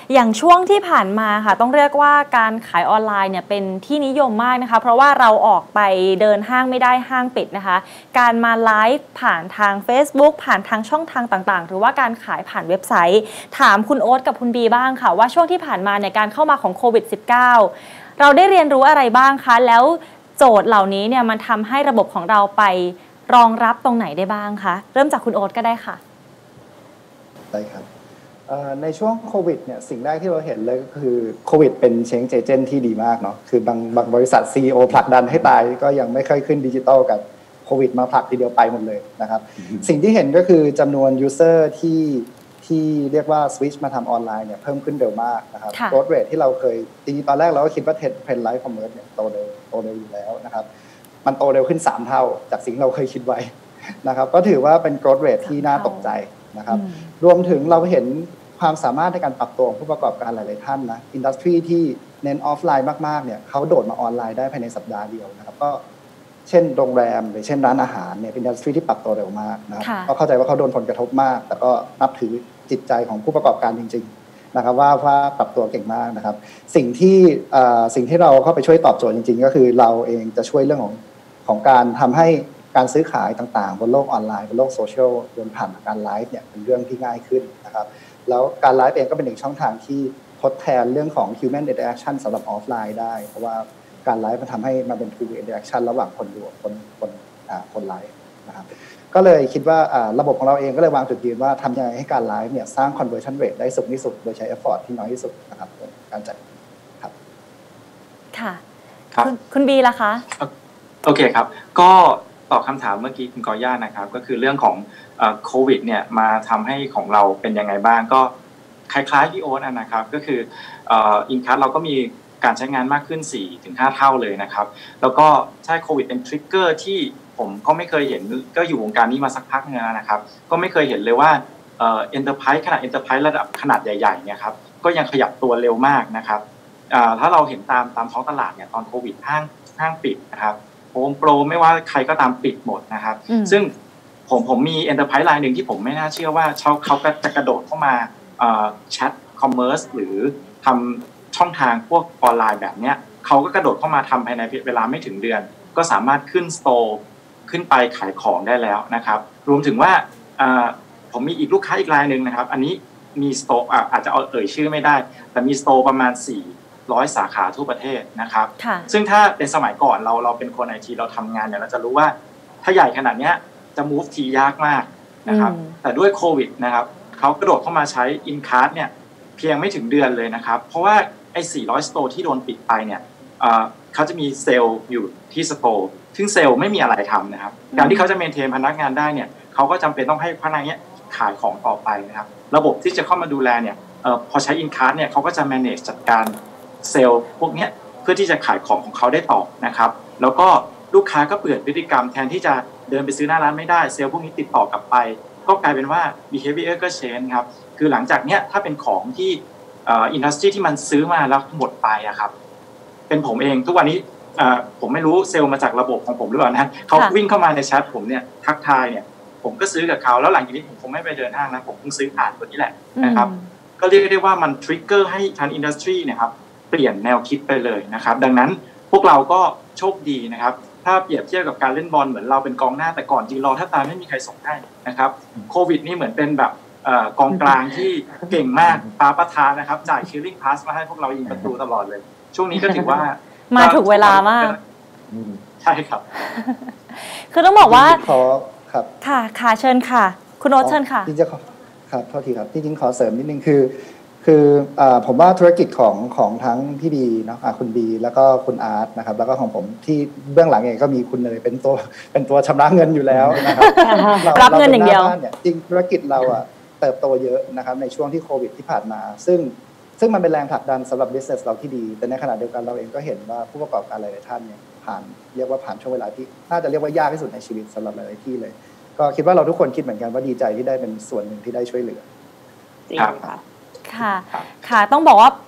Speaker 1: อย่างช่วงที่ผ่านมาค่ะต้องเรียกว่าการขายออนไลน์เนี่ยเป็นที่นิยมมากนะคะเพราะว่าเราออกไปเดินห้างไม่ได้ห้างปิดนะคะการมาไลฟ์ผ่านทาง Facebook ผ่านทางช่องทางต่างๆหรือว่าการขายผ่านเว็บไซต์ถามคุณโอ๊ตกับคุณบีบ้างค่ะว่าช่วงที่ผ่านมาในการเข้ามาของโควิด -19 เราได้เรียนรู้อะไรบ้างคะแล้วโจทย์เหล่านี้เนี่ยมันทำให้ระบบของเราไปรองรับตรงไหนได้บ้างคะเริ่มจากคุณโอ๊ตก็ได้ค่ะ
Speaker 3: ได้ครับในช่วงโควิดเนี่ยสิ่งแรกที่เราเห็นเลยก็คือโควิดเป็นเชนจ์เอเจนต์ที่ดีมากเนาะคือบางบริษัท CEO ผลักดันให้ตายก็ยังไม่ค่อยขึ้นดิจิตอลกับโควิดมาผลักทีเดียวไปหมดเลยนะครับสิ่งที่เห็นก็คือจำนวนยูเซอร์ที่เรียกว่าสวิตช์มาทำออนไลน์เนี่ยเพิ่มขึ้นเร็วมากนะครับโกรธเรทที่เราเคยจริงๆตอนแรกเราก็คิดว่าเทรนด์ไลฟ์คอมเมอร์สเนี่ยโตเร็วอยู่แล้วนะครับมันโตเร็วขึ้น3เท่าจากสิ่งเราเคยคิดไว้นะครับก็ถือว่าเป็นโกรธเรทที่น่าตกใจนะครับรวมถึงเราเห็นความสามารถในการปรับตัวของผู้ประกอบการหลายๆท่านนะอินดัสทรีที่เน้นออฟไลน์มากๆเนี่ยเขาโดดมาออนไลน์ได้ภายในสัปดาห์เดียวนะครับก็เช่นโรงแรมหรือเช่นร้านอาหารเนี่ยเป็นอินดัสทรีที่ปรับตัวเร็วมากนะครับก็เข้าใจว่าเขาโดนผลกระทบมากแต่ก็นับถือจิตใจของผู้ประกอบการจริงๆนะครับว่าปรับตัวเก่งมากนะครับสิ่งที่เราเข้าไปช่วยตอบโจทย์จริงๆก็คือเราเองจะช่วยเรื่องของการทำให้การซื้อขายต่างๆบนโลกออนไลน์บนโลกโซเชียลบนผ่านการไลฟ์เนี่ยเป็นเรื่องที่ง่ายขึ้นนะครับแล้วการไลฟ์เองก็เป็นหนึ่งช่องทางที่ทดแทนเรื่องของ human interaction สำหรับออฟไลน์ได้เพราะว่าการไลฟ์มันทำให้มันเป็น true interaction ระหว่างคนดูกับคนไลฟ์นะครับก็เลยคิดว่าระบบของเราเองก็เลยวางจุดยืนว่าทำยังไงให้การไลฟ์เนี่ยสร้าง conversion rate ได้สูงที่สุดโดยใช้ effort ที่น้อยที่สุดนะครับการจัดครับ
Speaker 1: ค่ะคุณบีล่ะคะ
Speaker 2: โอเคครับก็ตอบคำถามเมื่อกี้คุณกอย่านะครับก็คือเรื่องของโควิดเนี่ยมาทำให้ของเราเป็นยังไงบ้างก็คล้ายๆพี่โอ๊ตนะครับก็คืออินคัสเราก็มีการใช้งานมากขึ้น 4-5 เท่าเลยนะครับแล้วก็ใช่โควิดเป็นทริกเกอร์ที่ผมก็ไม่เคยเห็นก็อยู่วงการนี้มาสักพักนึงแล้วนะครับก็ไม่เคยเห็นเลยว่าenterprise ขนาด enterprise ระดับขนาดใหญ่ๆเนี่ยครับก็ยังขยับตัวเร็วมากนะครับถ้าเราเห็นตามท้องตลาดเนี่ยตอนโควิดห้างปิดนะครับโฮมโปรไม่ว่าใครก็ตามปิดหมดนะครับซึ่งผมมี enterprise รายหนึ่งที่ผมไม่น่าเชื่อว่าเขาก็จะกระโดดเข้ามาแชทคอมเมอร์สหรือทำช่องทางพวกออนไลน์แบบเนี้ยเขาก็กระโดดเข้ามาทำภายในเวลาไม่ถึงเดือนก็สามารถขึ้นสโตร์ขึ้นไปขายของได้แล้วนะครับรวมถึงว่าผมมีอีกลูกค้าอีกรายหนึ่งนะครับอันนี้มีสโตร์อาจจะเอ่ยชื่อไม่ได้แต่มีสโตร์ประมาณ400สาขาทั่วประเทศนะครับซึ่งถ้าเป็นสมัยก่อนเราเป็นคนไอทีเราทำงานเนี่ยเราจะรู้ว่าถ้าใหญ่ขนาดนี้จะ move ทียากมากนะครับแต่ด้วยโควิดนะครับเขากระโดดเข้ามาใช้ InCard เนี่ยเพียงไม่ถึงเดือนเลยนะครับเพราะว่าไอ้400สโตร์ที่โดนปิดไปเนี่ยเขาจะมีเซลล์อยู่ที่สโตร์ซึ่งเซลล์ไม่มีอะไรทำนะครับการที่เขาจะเมนเทนพนักงานได้เนี่ยเขาก็จำเป็นต้องให้พนักงานนี้ขายของต่อไปนะครับระบบที่จะเข้ามาดูแลเนี่ยพอใช้ InCard เนี่ยเขาก็จะ manage จัดการเซลล์พวกนี้เพื่อที่จะขายของเขาได้ต่อนะครับแล้วก็ลูกค้าก็เปลี่ยนพฤติกรรมแทนที่จะเดินไปซื้อหน้าร้านไม่ได้เซลล์พวกนี้ติดต่อกลับไปก็กลายเป็นว่า behavior ก็ change ครับคือหลังจากเนี้ยถ้าเป็นของที่อินดัสทรีที่มันซื้อมาแล้วหมดไปอะครับเป็นผมเองทุกวันนี้ผมไม่รู้เซลล์มาจากระบบของผมหรือเปล่านะเขาวิ่งเข้ามาในแชทผมเนี่ยทักทายเนี่ยผมก็ซื้อกับเขาแล้วหลังจากนี้ผมคงไม่ไปเดินห้างนะผมคงซื้อผ่านตัวนี้แหละนะครับก็เรียกได้ว่ามันทริกเกอร์ให้ทางอินดัสทรีเนี่ยครับเปลี่ยนแนวคิดไปเลยนะครับดังนั้นพวกเราก็โชคดีนะครับถ้าเปรียบเทียบกับการเล่นบอลเหมือนเราเป็นกองหน้าแต่ก่อนจริงรอถ้าตามไม่มีใครส่งให้นะครับโควิดนี่เหมือนเป็นแบบกองกลางที่เก่งมากปาประธานนะครับจ่ายคิลลิ่งพาสมาให้พวกเรายิงประตูตลอดเลยช่วงนี้ก็ถือว่า
Speaker 1: มาถูกเวลามาก
Speaker 2: ใช่ครับ
Speaker 1: คือต้องบอกว่า
Speaker 3: ครับ
Speaker 1: ค่ะเชิญค่ะคุณโอ๊ตเชิญค่ะ
Speaker 3: จริงๆครับเท่าทีครับจริงๆขอเสริมนิดนึงคือผมว่าธุรกิจของทั้งพี่บีเนาะคุณบีแล้วก็คุณอาร์ตนะครับแล้วก็ของผมที่เบื้องหลังเองก็มีคุณเลยเป็นตัวชำระเงินอยู่แล้วนะครับ
Speaker 1: รับเงินอย่างเดียว
Speaker 3: จริงธุรกิจเราเติบโตเยอะนะครับในช่วงที่โควิดที่ผ่านมาซึ่งมันเป็นแรงผลักดันสำหรับ business เราที่ดีแต่ในขณะเดียวกันเราเองก็เห็นว่าผู้ประกอบการหลายๆท่านเนี่ยเรียกว่าผ่านช่วงเวลาที่น่าจะเรียกว่ายากที่สุดในชีวิตสำหรับหลายๆที่เลยก็คิดว่าเราทุกคนคิดเหมือนกันว่าดีใจที่ได้เป็นส่วนหนึ่งที่ได้ช่วยเหลือ
Speaker 4: จริงค่ะ
Speaker 1: ค่ะต้องบอกว่า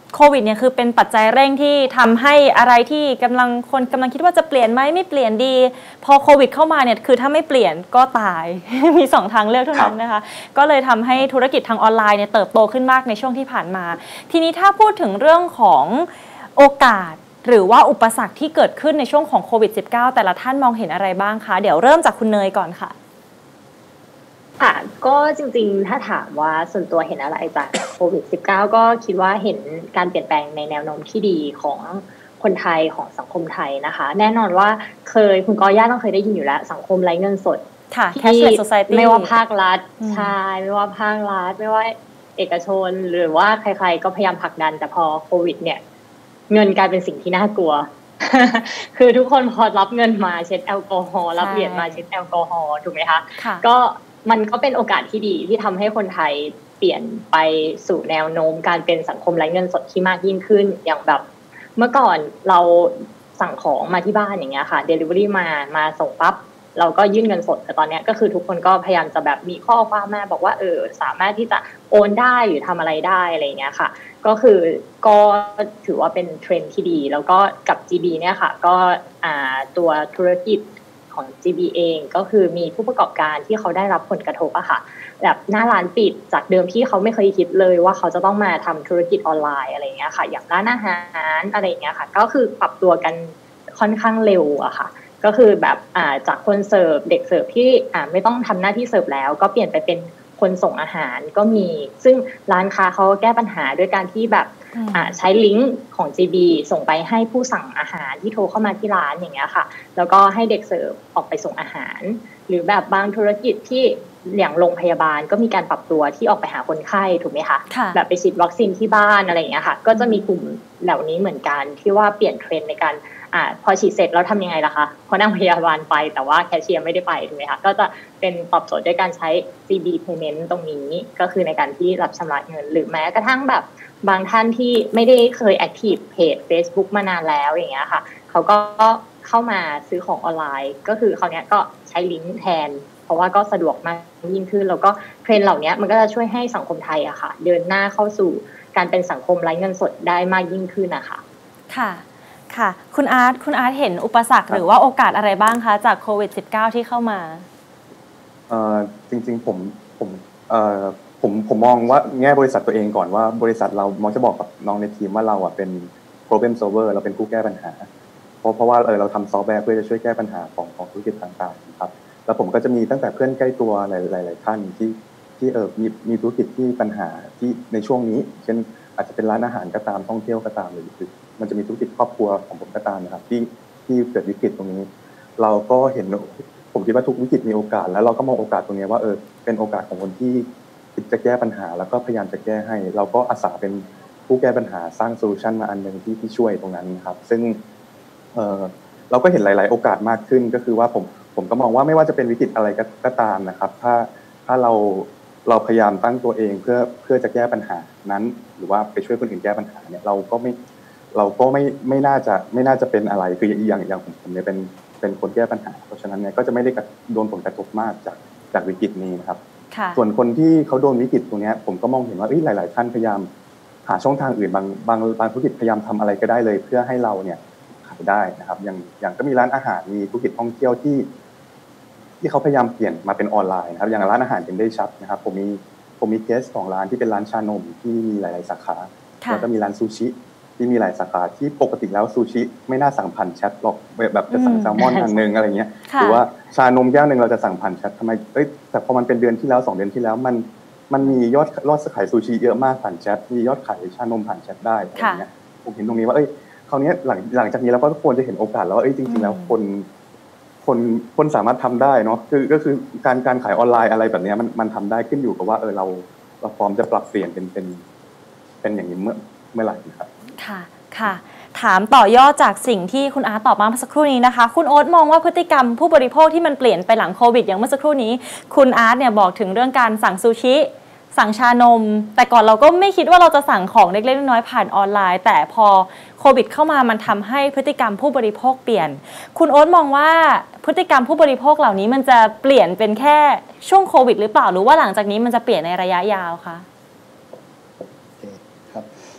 Speaker 1: โควิดเนี่ยคือเป็นปัจจัยเร่งที่ทำให้อะไรที่คนกำลังคิดว่าจะเปลี่ยนไหมไม่เปลี่ยนดีพอโควิดเข้ามาเนี่ยคือถ้าไม่เปลี่ยนก็ตาย มี2ทางเลือกเท่านั้นนะคะก็เลยทำให้ธุรกิจทางออนไลน์เนี่ยเติบโตขึ้นมากในช่วงที่ผ่านมาทีนี้ถ้าพูดถึงเรื่องของโอกาสหรือว่าอุปสรรคที่เกิดขึ้นในช่วงของโควิด -19 แต่ละท่านมองเห็นอะไรบ้างคะเดี๋ยวเริ่มจากคุณเนยก่อนค่ะ
Speaker 4: ค่ะก็จริงๆถ้าถามว่าส่วนตัวเห็นอะไรจากโควิด -19 ก็คิดว่าเห็นการเปลี่ยนแปลงในแนวโน้มที่ดีของคนไทยของสังคมไทยนะคะแน่นอนว่าคุณกอย่าต้องเคยได้ยินอยู่แล้วสังคมไร้เงินสด
Speaker 1: ที่
Speaker 4: ไม่ว่าภาครัฐใช่ไม่ว่าภาครัฐไม่ว่าเอกชนหรือว่าใครๆก็พยายามผลักดันแต่พอโควิดเนี่ยเงินกลายเป็นสิ่งที่น่ากลัว คือทุกคนพอรับเงินมาเช็ดแอลกอฮอล์รับเหรียญมาเช็ดแอลกอฮอล์ถูกไหมคะก็มันก็เป็นโอกาสที่ดีที่ทำให้คนไทยเปลี่ยนไปสู่แนวโน้มการเป็นสังคมไร้เงินสดที่มากยิ่งขึ้นอย่างแบบเมื่อก่อนเราสั่งของมาที่บ้านอย่างเงี้ยค่ะ Delivery มาส่งปั๊บเราก็ยื่นเงินสดแต่ตอนนี้ก็คือทุกคนก็พยายามจะแบบมีข้อความมาบอกว่าสามารถที่จะโอนได้หรือทำอะไรได้อะไรเงี้ยค่ะก็คือก็ถือว่าเป็นเทรนด์ที่ดีแล้วก็กับ GB เนี่ยค่ะก็ตัวธุรกิจของ GB เองก็คือมีผู้ประกอบการที่เขาได้รับผลกระทบอะค่ะแบบหน้าร้านปิดจากเดิมที่เขาไม่เคยคิดเลยว่าเขาจะต้องมาทำธุรกิจออนไลน์อะไรเงี้ยค่ะอย่างร้านอาหารอะไรเงี้ยค่ะก็คือปรับตัวกันค่อนข้างเร็วอะค่ะก็คือแบบจากคนเสิร์ฟเด็กเสิร์ฟที่ไม่ต้องทำหน้าที่เสิร์ฟแล้วก็เปลี่ยนไปเป็นคนส่งอาหารก็มีซึ่งร้านค้าเขาแก้ปัญหาด้วยการที่แบบใช้ลิงก์ของ GB ส่งไปให้ผู้สั่งอาหารที่โทรเข้ามาที่ร้านอย่างเงี้ยค่ะแล้วก็ให้เด็กเสิร์ฟออกไปส่งอาหารหรือแบบบางธุรกิจที่อย่างโรงพยาบาลก็มีการปรับตัวที่ออกไปหาคนไข้ถูกไหมคะแบบไปฉีดวัคซีนที่บ้านอะไรอย่างเงี้ยค่ะก็จะมีกลุ่มเหล่านี้เหมือนกันที่ว่าเปลี่ยนเทรนด์ในการพอฉีดเสร็จแล้วทำยังไงล่ะคะพอนั่งพยาบาลไปแต่ว่าแคชเชียร์ไม่ได้ไปถูกไหมคะก็จะเป็นตอบโจทย์ด้วยการใช้ GB payment ตรงนี้ก็คือในการที่รับชำระเงินหรือแม้กระทั่งแบบบางท่านที่ไม่ได้เคย active เพจ Facebook มานานแล้วอย่างเงี้ยค่ะเขาก็เข้ามาซื้อของออนไลน์ก็คือคราวนี้ก็ใช้ลิงก์แทนเพราะว่าก็สะดวกมากยิ่งขึ้นแล้วก็เทรนด์เหล่านี้มันก็จะช่วยให้สังคมไทยอะค่ะเดินหน้าเข้าสู่การเป็นสังคมไร้เงินสดได้มากยิ่งขึ้นนะคะ
Speaker 1: ค่ะค่ะคุณอาร์ตเห็นอุปสรรคหรือว่าโอกาสอะไรบ้างคะจากโควิด -19 ที่เข้ามา
Speaker 5: จริงๆผมมองว่าแง่บริษัทตัวเองก่อนว่าบริษัทเรามองจะบอกกับน้องในทีมว่าเราเป็น problem solver เราเป็นผู้แก้ปัญหาเพราะว่าเราทำซอฟต์แวร์เพื่อจะช่วยแก้ปัญหาของธุรกิจต่างๆครับแล้วผมก็จะมีตั้งแต่เพื่อนใกล้ตัวหลายท่านที่มีธุรกิจที่ปัญหาที่ในช่วงนี้เช่นอาจจะเป็นร้านอาหารก็ตามท่องเที่ยวก็ตามหรือมันจะมีธุรกิจครอบครัวของผมก็ตามนะครับที่เกิดวิกฤตตรงนี้เราก็เห็นผมคิดว่าทุกวิกฤตมีโอกาสแล้วเราก็มองโอกาสตรงนี้ว่าเป็นโอกาสของคนที่จะแก้ปัญหาแล้วก็พยายามจะแก้ให้เราก็อาสาเป็นผู้แก้ปัญหาสร้างโซลูชันมาอันนึงที่ช่วยตรงนั้นนะครับซึ่งเราก็เห็นหลายๆโอกาสมากขึ้นก็คือว่าผมก็มองว่าไม่ว่าจะเป็นวิกฤตอะไรก็ตามนะครับถ้าเราพยายามตั้งตัวเองเพื่อจะแก้ปัญหานั้นหรือว่าไปช่วยคนอื่นแก้ปัญหาเนี่ยเราก็ไม่น่าจะเป็นอะไรคืออย่างผมเนี่ยเป็นคนแก้ปัญหาเพราะฉะนั้นเนี่ยก็จะไม่ได้โดนผลกระทบมากจากวิกฤตนี้นะครับส่วนคนที่เขาโดนวิกฤตตรงนี้ผมก็มองเห็นว่าหลายๆท่านพยายามหาช่องทางอื่นบางธุรกิจพยายามทำอะไรก็ได้เลยเพื่อให้เราเนี่ยขายได้นะครับอย่างก็มีร้านอาหารมีธุรกิจท่องเที่ยวที่เขาพยายามเปลี่ยนมาเป็นออนไลน์นะครับอย่างร้านอาหารเป็นได้ชัดนะครับผมมีเคสของร้านที่เป็นร้านชานมที่มีหลายๆสาขาแล้วก็มีร้านซูชิที่มีหลายสาขาที่ปกติแล้วซูชิไม่น่าสั่งผ่านแชทหรอกแบบจะสั่งแซลมอนอันนึงอะไรเงี้ยหรือว่าชานมแก้วนึงเราจะสั่งผ่านแชททำไมแต่พอมันเป็นเดือนที่แล้ว2เดือนที่แล้วมันมียอดขายซูชิเยอะมากผ่านแชทมียอดขายชานมผ่านแชทได้อะไรเงี้ยผมเห็นตรงนี้ว่าคราวนี้หลังจากนี้เราก็ควรจะเห็นโอกาสแล้วว่าจริงๆแล้วคนสามารถทำได้เนาะก็คือการขายออนไลน์อะไรแบบนี้มันทำได้ขึ้นอยู่กับว่าเราพร้อมจะปรับเปลี่ยนเป็นอย่างนี้เมื่อไหร่ครับ
Speaker 1: ค่ะถามต่อยอดจากสิ่งที่คุณอาร์ตตอบมาเมื่อสักครู่นี้นะคะคุณโอ๊ตมองว่าพฤติกรรมผู้บริโภคที่มันเปลี่ยนไปหลังโควิดอย่างเมื่อสักครู่นี้คุณอาร์ตเนี่ยบอกถึงเรื่องการสั่งซูชิสั่งชานมแต่ก่อนเราก็ไม่คิดว่าเราจะสั่งของเล็กๆน้อยๆผ่านออนไลน์แต่พอโควิดเข้ามามันทำให้พฤติกรรมผู้บริโภคเปลี่ยนคุณโอ๊ตมองว่าพฤติกรรมผู้บริโภคเหล่านี้มันจะเปลี่ยนเป็นแค่ช่วงโควิดหรือเปล่าหรือว่าหลังจากนี้มันจะเปลี่ยนในระยะยาวคะ
Speaker 3: ครับ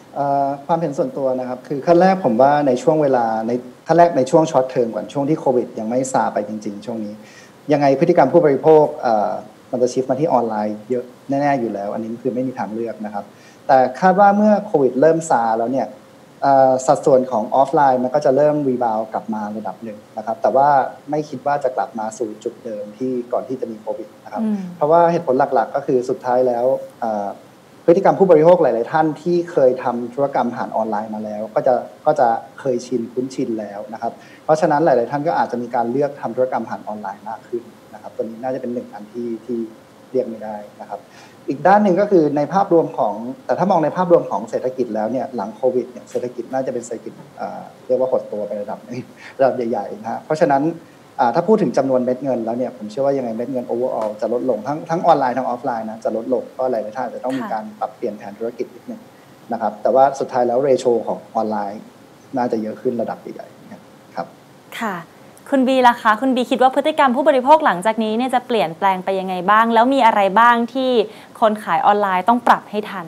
Speaker 3: ความเห็นส่วนตัวนะครับคือขั้นแรกผมว่าในช่วงเวลาในขั้นแรกในช่วงช็อตเทอมก่อนช่วงที่โควิดยังไม่ซาไปจริงๆช่วงนี้ยังไงพฤติกรรมผู้บริโภคมันจะชิฟต์มาที่ออนไลน์เยอะแน่ๆอยู่แล้วอันนี้คือไม่มีทางเลือกนะครับแต่คาดว่าเมื่อโควิดเริ่มซาแล้วเนี่ยสัดส่วนของออฟไลน์มันก็จะเริ่มรีบาวกลับมาระดับหนึ่งนะครับแต่ว่าไม่คิดว่าจะกลับมาสู่จุดเดิมที่ก่อนที่จะมีโควิดนะครับเพราะว่าเหตุผลหลักๆก็คือสุดท้ายแล้วพฤติกรรมผู้บริโภคหลายๆท่านที่เคยทำธุรกรรมผ่านออนไลน์มาแล้วก็จะเคยชินคุ้นชินแล้วนะครับเพราะฉะนั้นหลายๆท่านก็อาจจะมีการเลือกทำธุรกรรมผ่านออนไลน์มากขึ้นนะครับตัวนี้น่าจะเป็นหนึ่งอันที่เรียกไม่ได้นะครับอีกด้านหนึ่งก็คือในภาพรวมของแต่ถ้ามองในภาพรวมของเศรษฐกิจแล้วเนี่ยหลังโควิดเนี่ยเศรษฐกิจน่าจะเป็นเศรษฐกิจเรียกว่าหดตัวไประดับใหญ่ๆนะฮะเพราะฉะนั้นถ้าพูดถึงจำนวนเม็ดเงินแล้วเนี่ยผมเชื่อว่ายังไงเม็ดเงิน overall จะลดลงทั้งออนไลน์ทั้งออฟไลน์นะจะลดลงเพราะหลายๆท่านจะต้องมีการปรับเปลี่ยนแผนธุรกิจนิดนึงนะครับแต่ว่าสุดท้ายแล้วเรโชของออนไลน์น่าจะเยอะขึ้นระดับใหญ่ๆครับ
Speaker 1: ค่ะคุณบีล่ะคะคุณบีคิดว่าพฤติกรรมผู้บริโภคหลังจากนี้เนี่ยจะเปลี่ยนแปลงไปยังไงบ้างแล้วมีอะไรบ้างที่คนขายออนไลน์ต้องปรับให้ทัน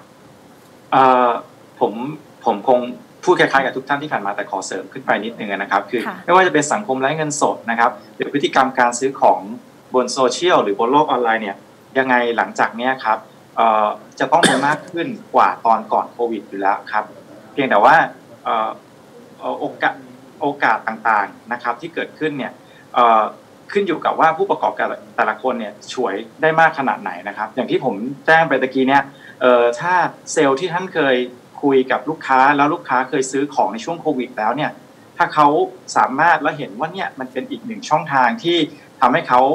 Speaker 2: ผมคงพูดคล้ายๆกับทุกท่านที่ผ่านมาแต่ขอเสริมขึ้นไปนิดนึงนะครับคือไม่ว่าจะเป็นสังคมไร้เงินสดนะครับหรือพฤติกรรมการซื้อของบนโซเชียลหรือบนโลกออนไลน์เนี่ยยังไงหลังจากนี้ครับจะต้องมีมากขึ้นกว่าตอนก่อนโควิดอยู่แล้วครับเพียงแต่ว่าโอกาสต่างๆนะครับที่เกิดขึ้นเนี่ยขึ้นอยู่กับว่าผู้ประกอบการแต่ละคนเนี่ยฉวยได้มากขนาดไหนนะครับอย่างที่ผมแจ้งไปตะกี้เนี่ยถ้าเซลล์ที่ท่านเคยคุยกับลูกค้าแล้วลูกค้าเคยซื้อของในช่วงโควิดแล้วเนี่ยถ้าเขาสามารถและเห็นว่าเนี่ยมันเป็นอีกหนึ่งช่องทางที่ทำให้เขา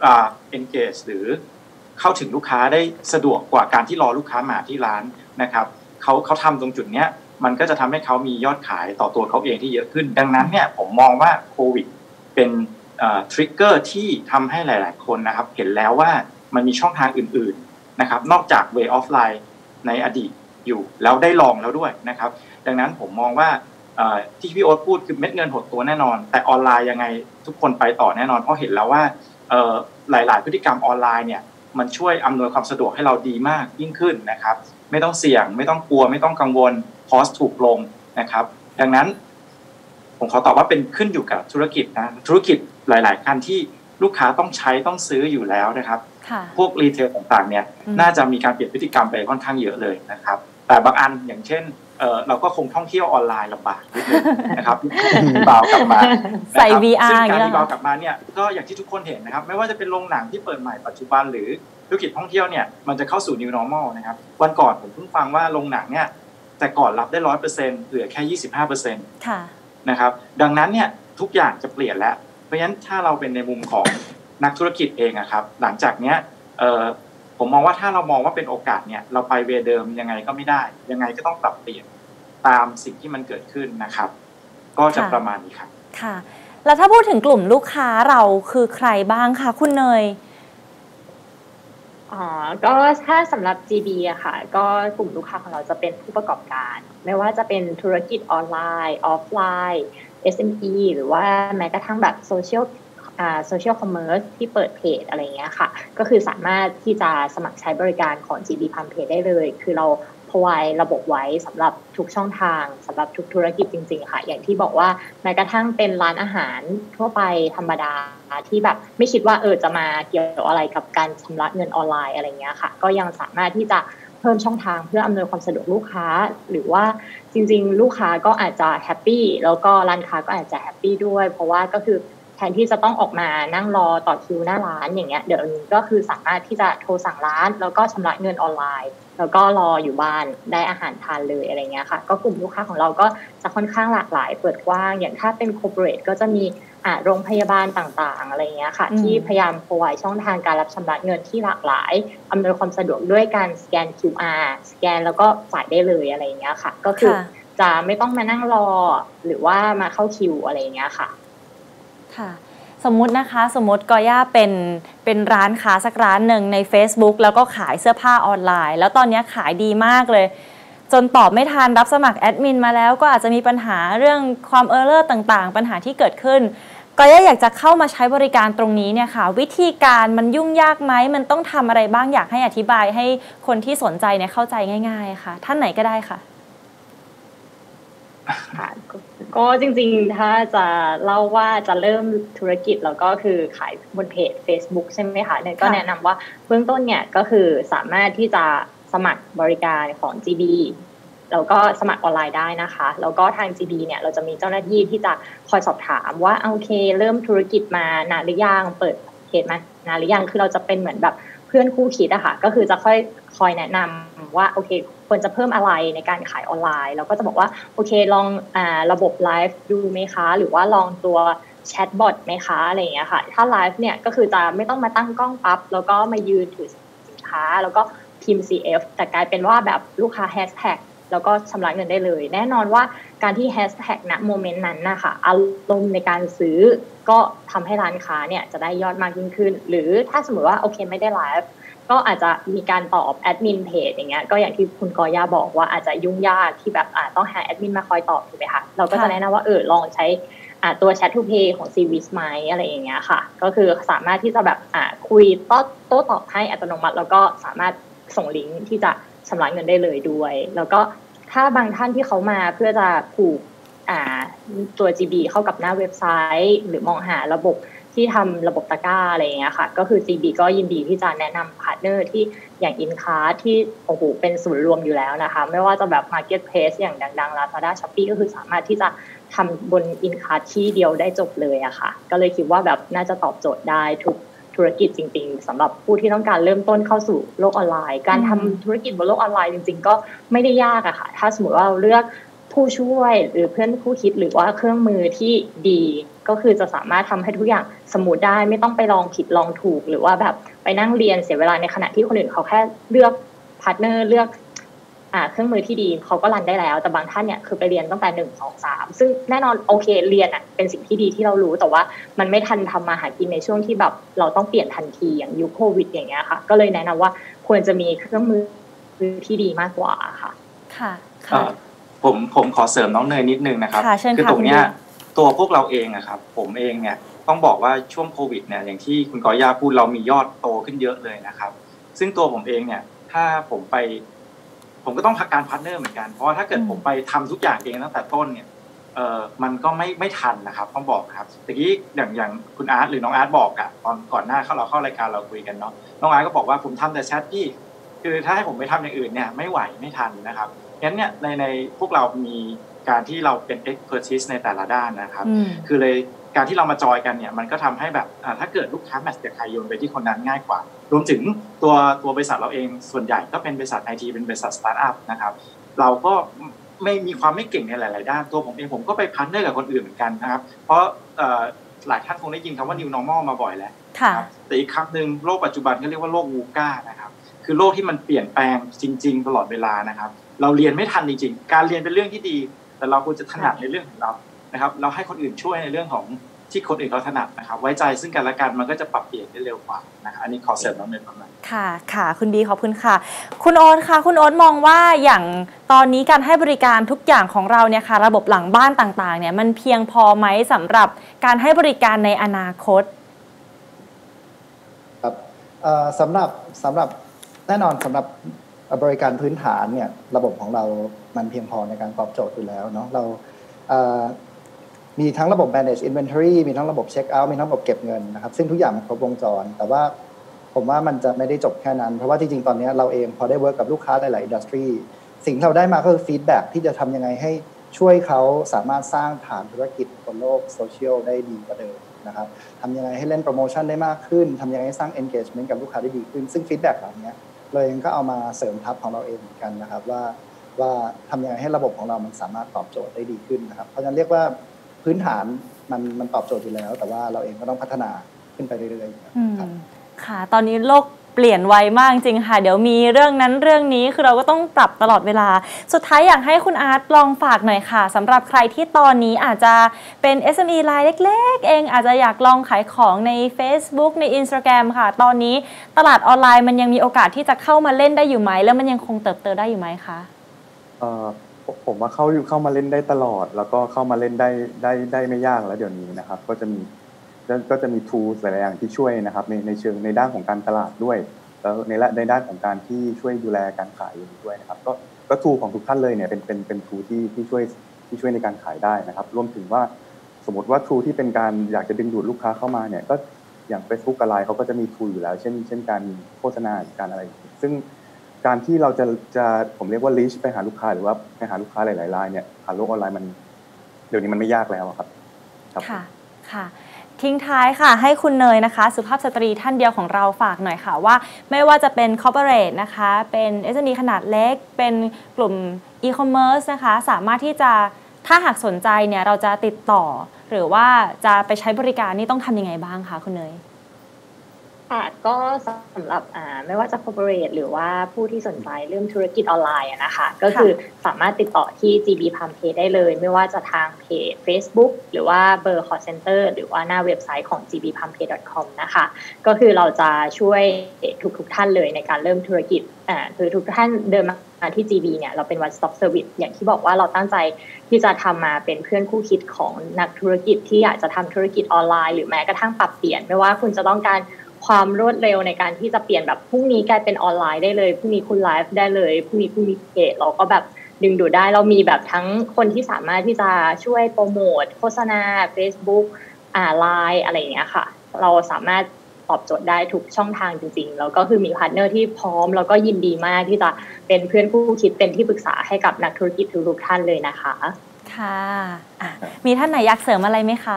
Speaker 2: engage หรือเข้าถึงลูกค้าได้สะดวกกว่าการที่รอลูกค้ามาที่ร้านนะครับเขาทำตรงจุดเนี้ยมันก็จะทำให้เขามียอดขายต่อตัวเขาเองที่เยอะขึ้นดังนั้นเนี่ยผมมองว่าโควิดเป็นทริกเกอร์ที่ทำให้หลายๆคนนะครับเห็นแล้วว่ามันมีช่องทางอื่นๆนะครับนอกจาก way offline ในอดีตอยู่แล้วได้ลองแล้วด้วยนะครับดังนั้นผมมองว่าที่พี่โอ๊ตพูดคือเม็ดเงินหดตัวแน่นอนแต่ออนไลน์ยังไงทุกคนไปต่อแน่นอนเพราะเห็นแล้วว่าหลายๆพฤติกรรมออนไลน์เนี่ยมันช่วยอำนวยความสะดวกให้เราดีมากยิ่งขึ้นนะครับไม่ต้องเสี่ยงไม่ต้องกลัวไม่ต้องกังวลคอสถูกลงนะครับดังนั้นผมขอตอบว่าเป็นขึ้นอยู่กับธุรกิจนะธุรกิจหลายๆการที่ลูกค้าต้องใช้ต้องซื้ออยู่แล้วนะครับพวกรีเทลต่างๆเนี่ยน่าจะมีการเปลี่ยนพฤติกรรมไปค่อนข้างเยอะเลยนะครับแต่บางอันอย่างเช่นเราก็คงท่องเที่ยวออนไลน์ลำบากนิดนึงนะครับรีบาวกลับมา
Speaker 1: ใส่ VR
Speaker 2: ซึ่งการรีบาวกลับมาเนี่ยก็อย่างที่ทุกคนเห็นนะครับไม่ว่าจะเป็นโรงหนังที่เปิดใหม่ปัจจุบันหรือธุรกิจท่องเที่ยวเนี่ยมันจะเข้าสู่ new normal นะครับวันก่อนผมเพิ่งฟังว่าโรงหนังเนี่ยแต่ก่อนรับได้ 100% เหลือแค่ 25%
Speaker 1: ค่ะ
Speaker 2: นะครับดังนั้นเนี่ยทุกอย่างจะเปลี่ยนแล้วเพราะฉะนั้นถ้าเราเป็นในมุมของนักธุรกิจเองครับหลังจากเนี้ยผมมองว่าถ้าเรามองว่าเป็นโอกาสเนี่ยเราไปเวเดิมยังไงก็ไม่ได้ยังไงก็ต้องปรับเปลี่ยนตามสิ่งที่มันเกิดขึ้นนะครับก็จะประมาณนี้ครับ
Speaker 1: ค่ะแล้วถ้าพูดถึงกลุ่มลูกค้าเราคือใครบ้างคะคุณเนย
Speaker 4: ก็ถ้าสำหรับ GB อะค่ะก็กลุ่มลูกค้าของเราจะเป็นผู้ประกอบการไม่ว่าจะเป็นธุรกิจออนไลน์ออฟไลน์ SME หรือว่าแม้กระทั่งแบบโซเชียลคอมเมอร์สที่เปิดเพจอะไรเงี้ยค่ะก็คือสามารถที่จะสมัครใช้บริการของ GB PalmPay ได้เลยคือเราprovide ระบบไว้สำหรับทุกช่องทางสำหรับทุกธุรกิจจริงๆค่ะอย่างที่บอกว่าแม้กระทั่งเป็นร้านอาหารทั่วไปธรรมดาที่แบบไม่คิดว่าจะมาเกี่ยวอะไรกับการชำระเงินออนไลน์อะไรเงี้ยค่ะก็ยังสามารถที่จะเพิ่มช่องทางเพื่ออำนวยความสะดวกลูกค้าหรือว่าจริงๆลูกค้าก็อาจจะแฮปปี้แล้วก็ร้านค้าก็อาจจะแฮปปี้ด้วยเพราะว่าก็คือแทนที่จะต้องออกมานั่งรอต่อคิวหน้าร้านอย่างเงี้ยเดี๋ยวนี้ก็คือสามารถที่จะโทรสั่งร้านแล้วก็ชำระเงินออนไลน์แล้วก็รออยู่บ้านได้อาหารทานเลยอะไรเงี้ยค่ะก็กลุ่มลูกค้าของเราก็จะค่อนข้างหลากหลายเปิดกว้างอย่างถ้าเป็น corporate ก็จะมีโรงพยาบาลต่างๆอะไรเงี้ยค่ะที่พยายาม provide ช่องทางการรับชำระเงินที่หลากหลายอำนวยความสะดวกด้วยการสแกน QR สแกนแล้วก็จ่ายได้เลยอะไรเงี้ยค่ะก็คือจะไม่ต้องมานั่งรอหรือว่ามาเข้าคิวอะไรเงี้ยค่ะ
Speaker 1: ค่ะสมมุติกอย่าเป็นร้านค้าสักร้านหนึ่งใน Facebook แล้วก็ขายเสื้อผ้าออนไลน์แล้วตอนนี้ขายดีมากเลยจนตอบไม่ทันรับสมัครแอดมินมาแล้วก็อาจจะมีปัญหาเรื่องความเออร์เลอร์ต่างๆปัญหาที่เกิดขึ้นก็อยากจะเข้ามาใช้บริการตรงนี้เนี่ยค่ะวิธีการมันยุ่งยากไหมมันต้องทำอะไรบ้างอยากให้อธิบายให้คนที่สนใจเนี่ยเข้าใจง่ายๆค่ะท่านไหนก็ได้ค่ะ
Speaker 4: ค่ะก็จริงๆถ้าจะเล่าว่าจะเริ่มธุรกิจแล้วก็คือขายบนเพจ Facebook ใช่ไหมคะเนี่ยก็แนะนำว่าเบื้องต้นเนี่ยก็คือสามารถที่จะสมัครบริการของ GB แล้วก็สมัครออนไลน์ได้นะคะแล้วก็ทาง GB เนี่ยเราจะมีเจ้าหน้าที่ที่จะคอยสอบถามว่าโอเคเริ่มธุรกิจมานานหรือยังเปิดเพจมานานหรือยังคือเราจะเป็นเหมือนแบบเพื่อนคู่คิดอะค่ะก็คือจะคอยแนะนำว่าโอเคควรจะเพิ่มอะไรในการขายออนไลน์แล้วก็จะบอกว่าโอเคลองระบบไลฟ์ดูไหมคะหรือว่าลองตัวแชทบอทไหมคะอะไรอย่างเงี้ยค่ะถ้าไลฟ์เนี่ยก็คือจะไม่ต้องมาตั้งกล้องปั๊บแล้วก็มายืนถือสินค้าแล้วก็พิมพ์ CF แต่กลายเป็นว่าแบบลูกค้าแฮชแท็กแล้วก็ชำระเงินได้เลยแน่นอนว่าการที่แฮชแท็กณโมเมนต์นั้นนะคะอารมณ์ในการซื้อก็ทำให้ร้านค้าเนี่ยจะได้ยอดมากยิ่งขึ้นหรือถ้าสมมติว่าโอเคไม่ได้ไลฟ์ก็อาจจะมีการตอบแอดมินเพจอย่างเงี้ยก็อย่างที่คุณกอย่าบอกว่าอาจจะยุ่งยากที่แบบต้องหาแอดมินมาคอยตอบถูกไหมคะเราก็จะแนะนำว่าลองใช้ตัว Chat to Pay ของ Cvis ไหมอะไรอย่างเงี้ยค่ะก็คือสามารถที่จะแบบคุยโต้ตอบให้อัตโนมัติแล้วก็สามารถส่งลิงก์ที่จะชำระเงินได้เลยด้วยแล้วก็ถ้าบางท่านที่เขามาเพื่อจะผูกตัว GB เข้ากับหน้าเว็บไซต์หรือมองหาระบบที่ทำระบบตะกร้าอะไรอย่างเงี้ยค่ะก็คือ GB ก็ยินดีที่จะแนะนำพาร์ทเนอร์ที่อย่าง InCart ที่โอ้โหเป็นศูนย์รวมอยู่แล้วนะคะไม่ว่าจะแบบ Marketplace อย่างดังๆ Lazada Shopee ก็คือสามารถที่จะทำบน InCart ที่เดียวได้จบเลยอะค่ะก็เลยคิดว่าแบบน่าจะตอบโจทย์ได้ทุกธุรกิจจริงๆสำหรับผู้ที่ต้องการเริ่มต้นเข้าสู่โลกออนไลน์การทำธุรกิจบนโลกออนไลน์จริงๆก็ไม่ได้ยากอะค่ะถ้าสมมติว่าเราเลือกผู้ช่วยหรือเพื่อนคู่คิดหรือว่าเครื่องมือที่ดีก็คือจะสามารถทำให้ทุกอย่างสมูทได้ไม่ต้องไปลองผิดลองถูกหรือว่าแบบไปนั่งเรียนเสียเวลาในขณะที่คนอื่นเขาแค่เลือกพาร์ทเนอร์เลือกเครื่องมือที่ดีเขาก็รันได้แล้วแต่บางท่านเนี่ยคือไปเรียนตั้งแต่1 2 3ซึ่งแน่นอนโอเคเรียนเป็นสิ่งที่ดีที่เรารู้แต่ว่ามันไม่ทันทำมาหากินในช่วงที่แบบเราต้องเปลี่ยนทันทีอย่างยุคโควิดอย่างเงี้ยค่ะก็เลยแนะนำว่าควรจะมีเครื่องมือที่ดีมากกว่าค่ะ
Speaker 1: ค่ะ
Speaker 2: ผมขอเสริมน้องเนยนิดนึงนะครับคือตรงเนี้ยตัวพวกเราเองอะครับผมเองเนี่ยต้องบอกว่าช่วงโควิดเนี่ยอย่างที่คุณกอย่าพูดเรามียอดโตขึ้นเยอะเลยนะครับซึ่งตัวผมเองเนี่ยถ้าผมก็ต้องพักการพาร์ทเนอร์เหมือนกันเพราะว่าถ้าเกิดผมไปทำทุกอย่างเองตั้งแต่ต้นเนี่ยมันก็ไม่ทันนะครับต้องบอกครับตะกี้อย่างคุณอาร์ตหรือน้องอาร์ตบอกอะตอนก่อนหน้าเราเข้ารายการเราคุยกันเนาะน้องอาร์ตก็บอกว่าผมทำแต่แชทพี่คือถ้าให้ผมไปทำอย่างอื่นเนี่ยไม่ไหวไม่ทันนะครับงั้นเนี่ยในพวกเรามีการที่เราเป็น expertise ในแต่ละด้านนะครับคือเลยการที่เรามาจอยกันเนี่ยมันก็ทำให้แบบถ้าเกิดลูกค้าแมทช์กับใครโยนไปที่คนนั้นง่ายกว่ารวมถึงตัวบริษัทเราเองส่วนใหญ่ก็เป็นบริษัท IT เป็นบริษัทสตาร์ทอัพนะครับเราก็ไม่มีความไม่เก่งในหลายๆด้านตัวผมเองผมก็ไปพาร์ทเนอร์กับคนอื่นเหมือนกันนะครับเพราะหลายท่านคงได้ยินคำว่า new normal มาบ่อยแล้วแต่อีกคำหนึ่งโลกปัจจุบันก็เรียกว่าโลกวูก้านะครับคือโลกที่มันเปลี่ยนแปลงจริงๆตลอดเวลานะครับเราเรียนไม่ทันจริงๆการเรียนเป็นเรื่องที่ดีแต่เราควรจะถนัดในเรื่องของเรานะครับเราให้คนอื่นช่วยในเรื่องของที่คนอื่นเขาถนัดนะครับไว้ใจซึ่งกันและกันมันก็จะปรับเปลี่ยนได้เร็วกว่านะครับอันนี้ขอเสริมน้องเนยประมาณ
Speaker 1: ค่ะคุณบีขอบคุณค่ะคุณโอ๊ตค่ะคุณโอ๊ตมองว่าอย่างตอนนี้การให้บริการทุกอย่างของเราเนี่ยค่ะระบบหลังบ้านต่างๆเนี่ยมันเพียงพอไหมสำหรับการให้บริการในอนาคต
Speaker 3: ครับสำหรับแน่นอนสำหรับบริการพื้นฐานเนี่ยระบบของเรามันเพียงพอในการตอบโจทย์อยู่แล้วเนาะเรามีทั้งระบบ manage inventory มีทั้งระบบ check out มีทั้งระบบเก็บเงินนะครับซึ่งทุกอย่างมันครบวงจรแต่ว่าผมว่ามันจะไม่ได้จบแค่นั้นเพราะว่าจริงๆตอนนี้เราเองพอได้เวิร์กกับลูกค้าหลายๆอินดัสทรีสิ่งที่เราได้มาก็คือฟีดแบ็กที่จะทำยังไงให้ช่วยเขาสามารถสร้างฐานธุรกิจบนโลกโซเชียลได้ดีกว่าเดิมนะครับทำยังไงให้เล่นโปรโมชั่นได้มากขึ้นทำยังไงให้สร้าง engagement กับลูกค้าได้ดีขึ้นซึ่งฟีดแบ็กเหล่านี้เราเองก็เอามาเสริมทัพของเราเองเหมือนกันนะครับว่าทำยังไงให้ระบบของเรามันสามารถตอบโจทย์ได้ดีขึ้นนะครับเพราะฉะนั้นเรียกว่าพื้นฐานมันตอบโจทย์อยู่แล้วแต่ว่าเราเองก็ต้องพัฒนาขึ้นไปเรื่อยๆครับ
Speaker 1: ค่ะตอนนี้โลกเปลี่ยนไวมากจริงค่ะเดี๋ยวมีเรื่องนั้นเรื่องนี้คือเราก็ต้องปรับตลอดเวลาสุดท้ายอยากให้คุณอาร์ตลองฝากหน่อยค่ะสำหรับใครที่ตอนนี้อาจจะเป็น SME รายเล็กๆเองอาจจะอยากลองขายของใน Facebook ใน Instagram ค่ะตอนนี้ตลาดออนไลน์มันยังมีโอกาสที่จะเข้ามาเล่นได้อยู่ไหมแล้วมันยังคงเติบโตได้อยู่ไหมคะ
Speaker 5: ผมว่าเข้ามาเล่นได้ตลอดแล้วก็เข้ามาเล่นได้ไม่ยากแล้วเดี๋ยวนี้นะครับก็จะมี tools หลายอย่างที่ช่วยนะครับในเชิงในด้านของการตลาดด้วยแล้วในด้านของการที่ช่วยดูแลการขายด้วยนะครับก็ tool ของทุกท่านเลยเนี่ยเป็น tool ที่ช่วยที่ช่วยในการขายได้นะครับรวมถึงว่าสมมติว่า tool ที่เป็นการอยากจะดึงดูดลูกค้าเข้ามาเนี่ยก็อย่าง Facebook กับ LINE เขาก็จะมี tool อยู่แล้วเช่นการโฆษณาการอะไรซึ่งการที่เราจะผมเรียกว่า reach ไปหาลูกค้าหรือว่าไปหาลูกค้าหลายๆรายเนี่ยผ่านโลกออนไลน์มันเดี๋ยวนี้มันไม่ยากแล้วครับ
Speaker 1: ค่ะทิ้งท้ายค่ะให้คุณเนยนะคะสุภาพสตรีท่านเดียวของเราฝากหน่อยค่ะว่าไม่ว่าจะเป็น corporate นะคะเป็น SME ขนาดเล็กเป็นกลุ่ม e-commerce นะคะสามารถที่จะถ้าหากสนใจเนี่ยเราจะติดต่อหรือว่าจะไปใช้บริการนี่ต้องทำยังไงบ้างคะคุณเนย
Speaker 4: ค่ะก็สำหรับไม่ว่าจะ corporate หรือว่าผู้ที่สนใจเรื่องธุรกิจออนไลน์นะคะก็คือสามารถติดต่อที่ GB PalmPay ได้เลยไม่ว่าจะทางเพจ Facebook หรือว่าเบอร์ call center หรือว่าหน้าเว็บไซต์ของ gbpalmpay.com นะคะก็คือเราจะช่วยทุกท่านเลยในการเริ่มธุรกิจคือทุกท่านเดินมาที่ GB เนี่ยเราเป็น one stop service อย่างที่บอกว่าเราตั้งใจที่จะทำมาเป็นเพื่อนคู่คิดของนักธุรกิจที่อยากจะทำธุรกิจออนไลน์หรือแม้กระทั่งปรับเปลี่ยนไม่ว่าคุณจะต้องการความรวดเร็วในการที่จะเปลี่ยนแบบพรุ่งนี้กลายเป็นออนไลน์ได้เลยพรุ่งนี้คุณไลฟ์ได้เลยพรุ่งนี้คุณมีเพจเราก็แบบดึงดูดได้เรามีแบบทั้งคนที่สามารถที่จะช่วยโปรโมทโฆษณา Facebook ไลน์อะไรอย่างเงี้ยค่ะเราสามารถตอบโจทย์ได้ทุกช่องทางจริงๆแล้วก็คือมีพาร์ทเนอร์ที่พร้อมแล้วก็ยินดีมากที่จะเป็นเพื่อนคู่คิดเป็นที่ปรึกษาให้กับนักธุรกิจทุกท่านเลยนะคะ
Speaker 1: ค่ะมีท่านไหนอยากเสริมอะไรไหมคะ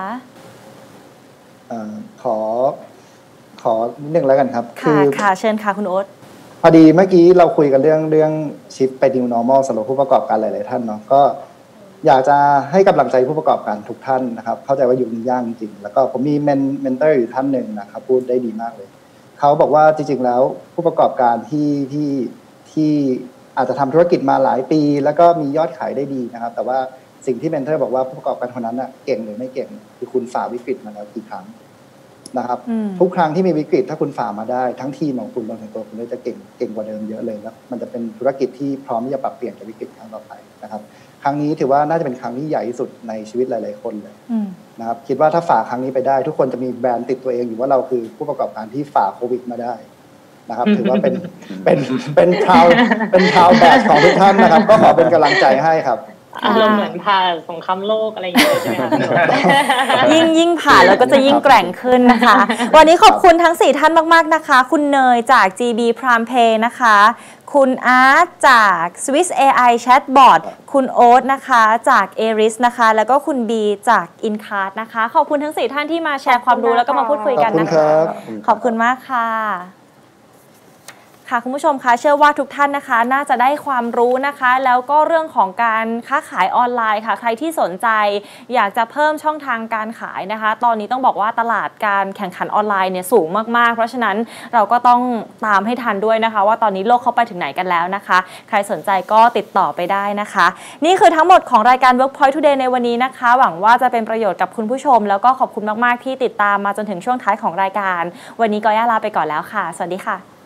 Speaker 3: ขอนิดนึงแล้วกันครับ
Speaker 1: ค่ะเชิญค่ะคุณโอ๊ต
Speaker 3: พอดีเมื่อกี้เราคุยกันเรื่องชิฟไป New Normal สำหรับผู้ประกอบการหลายๆท่านเนาะก็อยากจะให้กำลังใจผู้ประกอบการทุกท่านนะครับเข้าใจว่าอยู่ยากจริงแล้วก็ผมมีเมนเตอร์อยู่ท่านหนึ่งนะครับพูดได้ดีมากเลยเขาบอกว่าจริงๆแล้วผู้ประกอบการที่อาจจะทำธุรกิจมาหลายปีแล้วก็มียอดขายได้ดีนะครับแต่ว่าสิ่งที่เมนเทอร์บอกว่าผู้ประกอบการคนนั้นเก่งหรือไม่เก่งคือคุณฝ่าวิกฤตมาแล้วกี่ครั้งนะครับทุกครั้งที่มีวิกฤตถ้าคุณฝ่ามาได้ทั้งทีมของคุณรวมถึงตัวคุณจะเก่งกว่าเดิมเยอะเลยแล้วมันจะเป็นธุรกิจที่พร้อมที่จะปรับเปลี่ยนกับวิกฤตครั้งต่อไปนะครับครั้งนี้ถือว่าน่าจะเป็นครั้งที่ใหญ่ที่สุดในชีวิตหลายๆคนเลยนะครับคิดว่าถ้าฝ่าครั้งนี้ไปได้ทุกคนจะมีแบรนด์ติดตัวเองอยู่ว่าเราคือผู้ประกอบการที่ฝ่าโควิดมาได้นะครับถือว่าเป็นชาวแบดของทุกท่านนะครับก็ขอเป็นกำลังใจให้ครับ
Speaker 4: เหมือนผ่านสงครามโลกอะไรอย่างเงี้ยใช่ไหมคะ
Speaker 1: ยิ่งผ่านแล้วก็จะยิ่งแกร่งขึ้นนะคะวันนี้ขอบคุณทั้ง4ท่านมากๆนะคะคุณเนยจาก GB PalmPay นะคะคุณอาร์ตจาก Swiss AI Chatbot คุณโอ๊ตนะคะจาก Aris นะคะแล้วก็คุณบีจาก Incard นะคะขอบคุณทั้ง4ท่านที่มาแชร์ความรู้แล้วก็มาพูดคุยกันนะคะขอบคุณมากค่ะค่ะคุณผู้ชมคะเชื่อว่าทุกท่านนะคะน่าจะได้ความรู้นะคะแล้วก็เรื่องของการค้าขายออนไลน์ค่ะใครที่สนใจอยากจะเพิ่มช่องทางการขายนะคะตอนนี้ต้องบอกว่าตลาดการแข่งขันออนไลน์เนี่ยสูงมากๆเพราะฉะนั้นเราก็ต้องตามให้ทันด้วยนะคะว่าตอนนี้โลกเข้าไปถึงไหนกันแล้วนะคะใครสนใจก็ติดต่อไปได้นะคะนี่คือทั้งหมดของรายการ Workpoint Today ในวันนี้นะคะหวังว่าจะเป็นประโยชน์กับคุณผู้ชมแล้วก็ขอบคุณมากๆที่ติดตามมาจนถึงช่วงท้ายของรายการวันนี้ก็ย่าลาไปก่อนแล้วค่ะสวัสดีค่ะ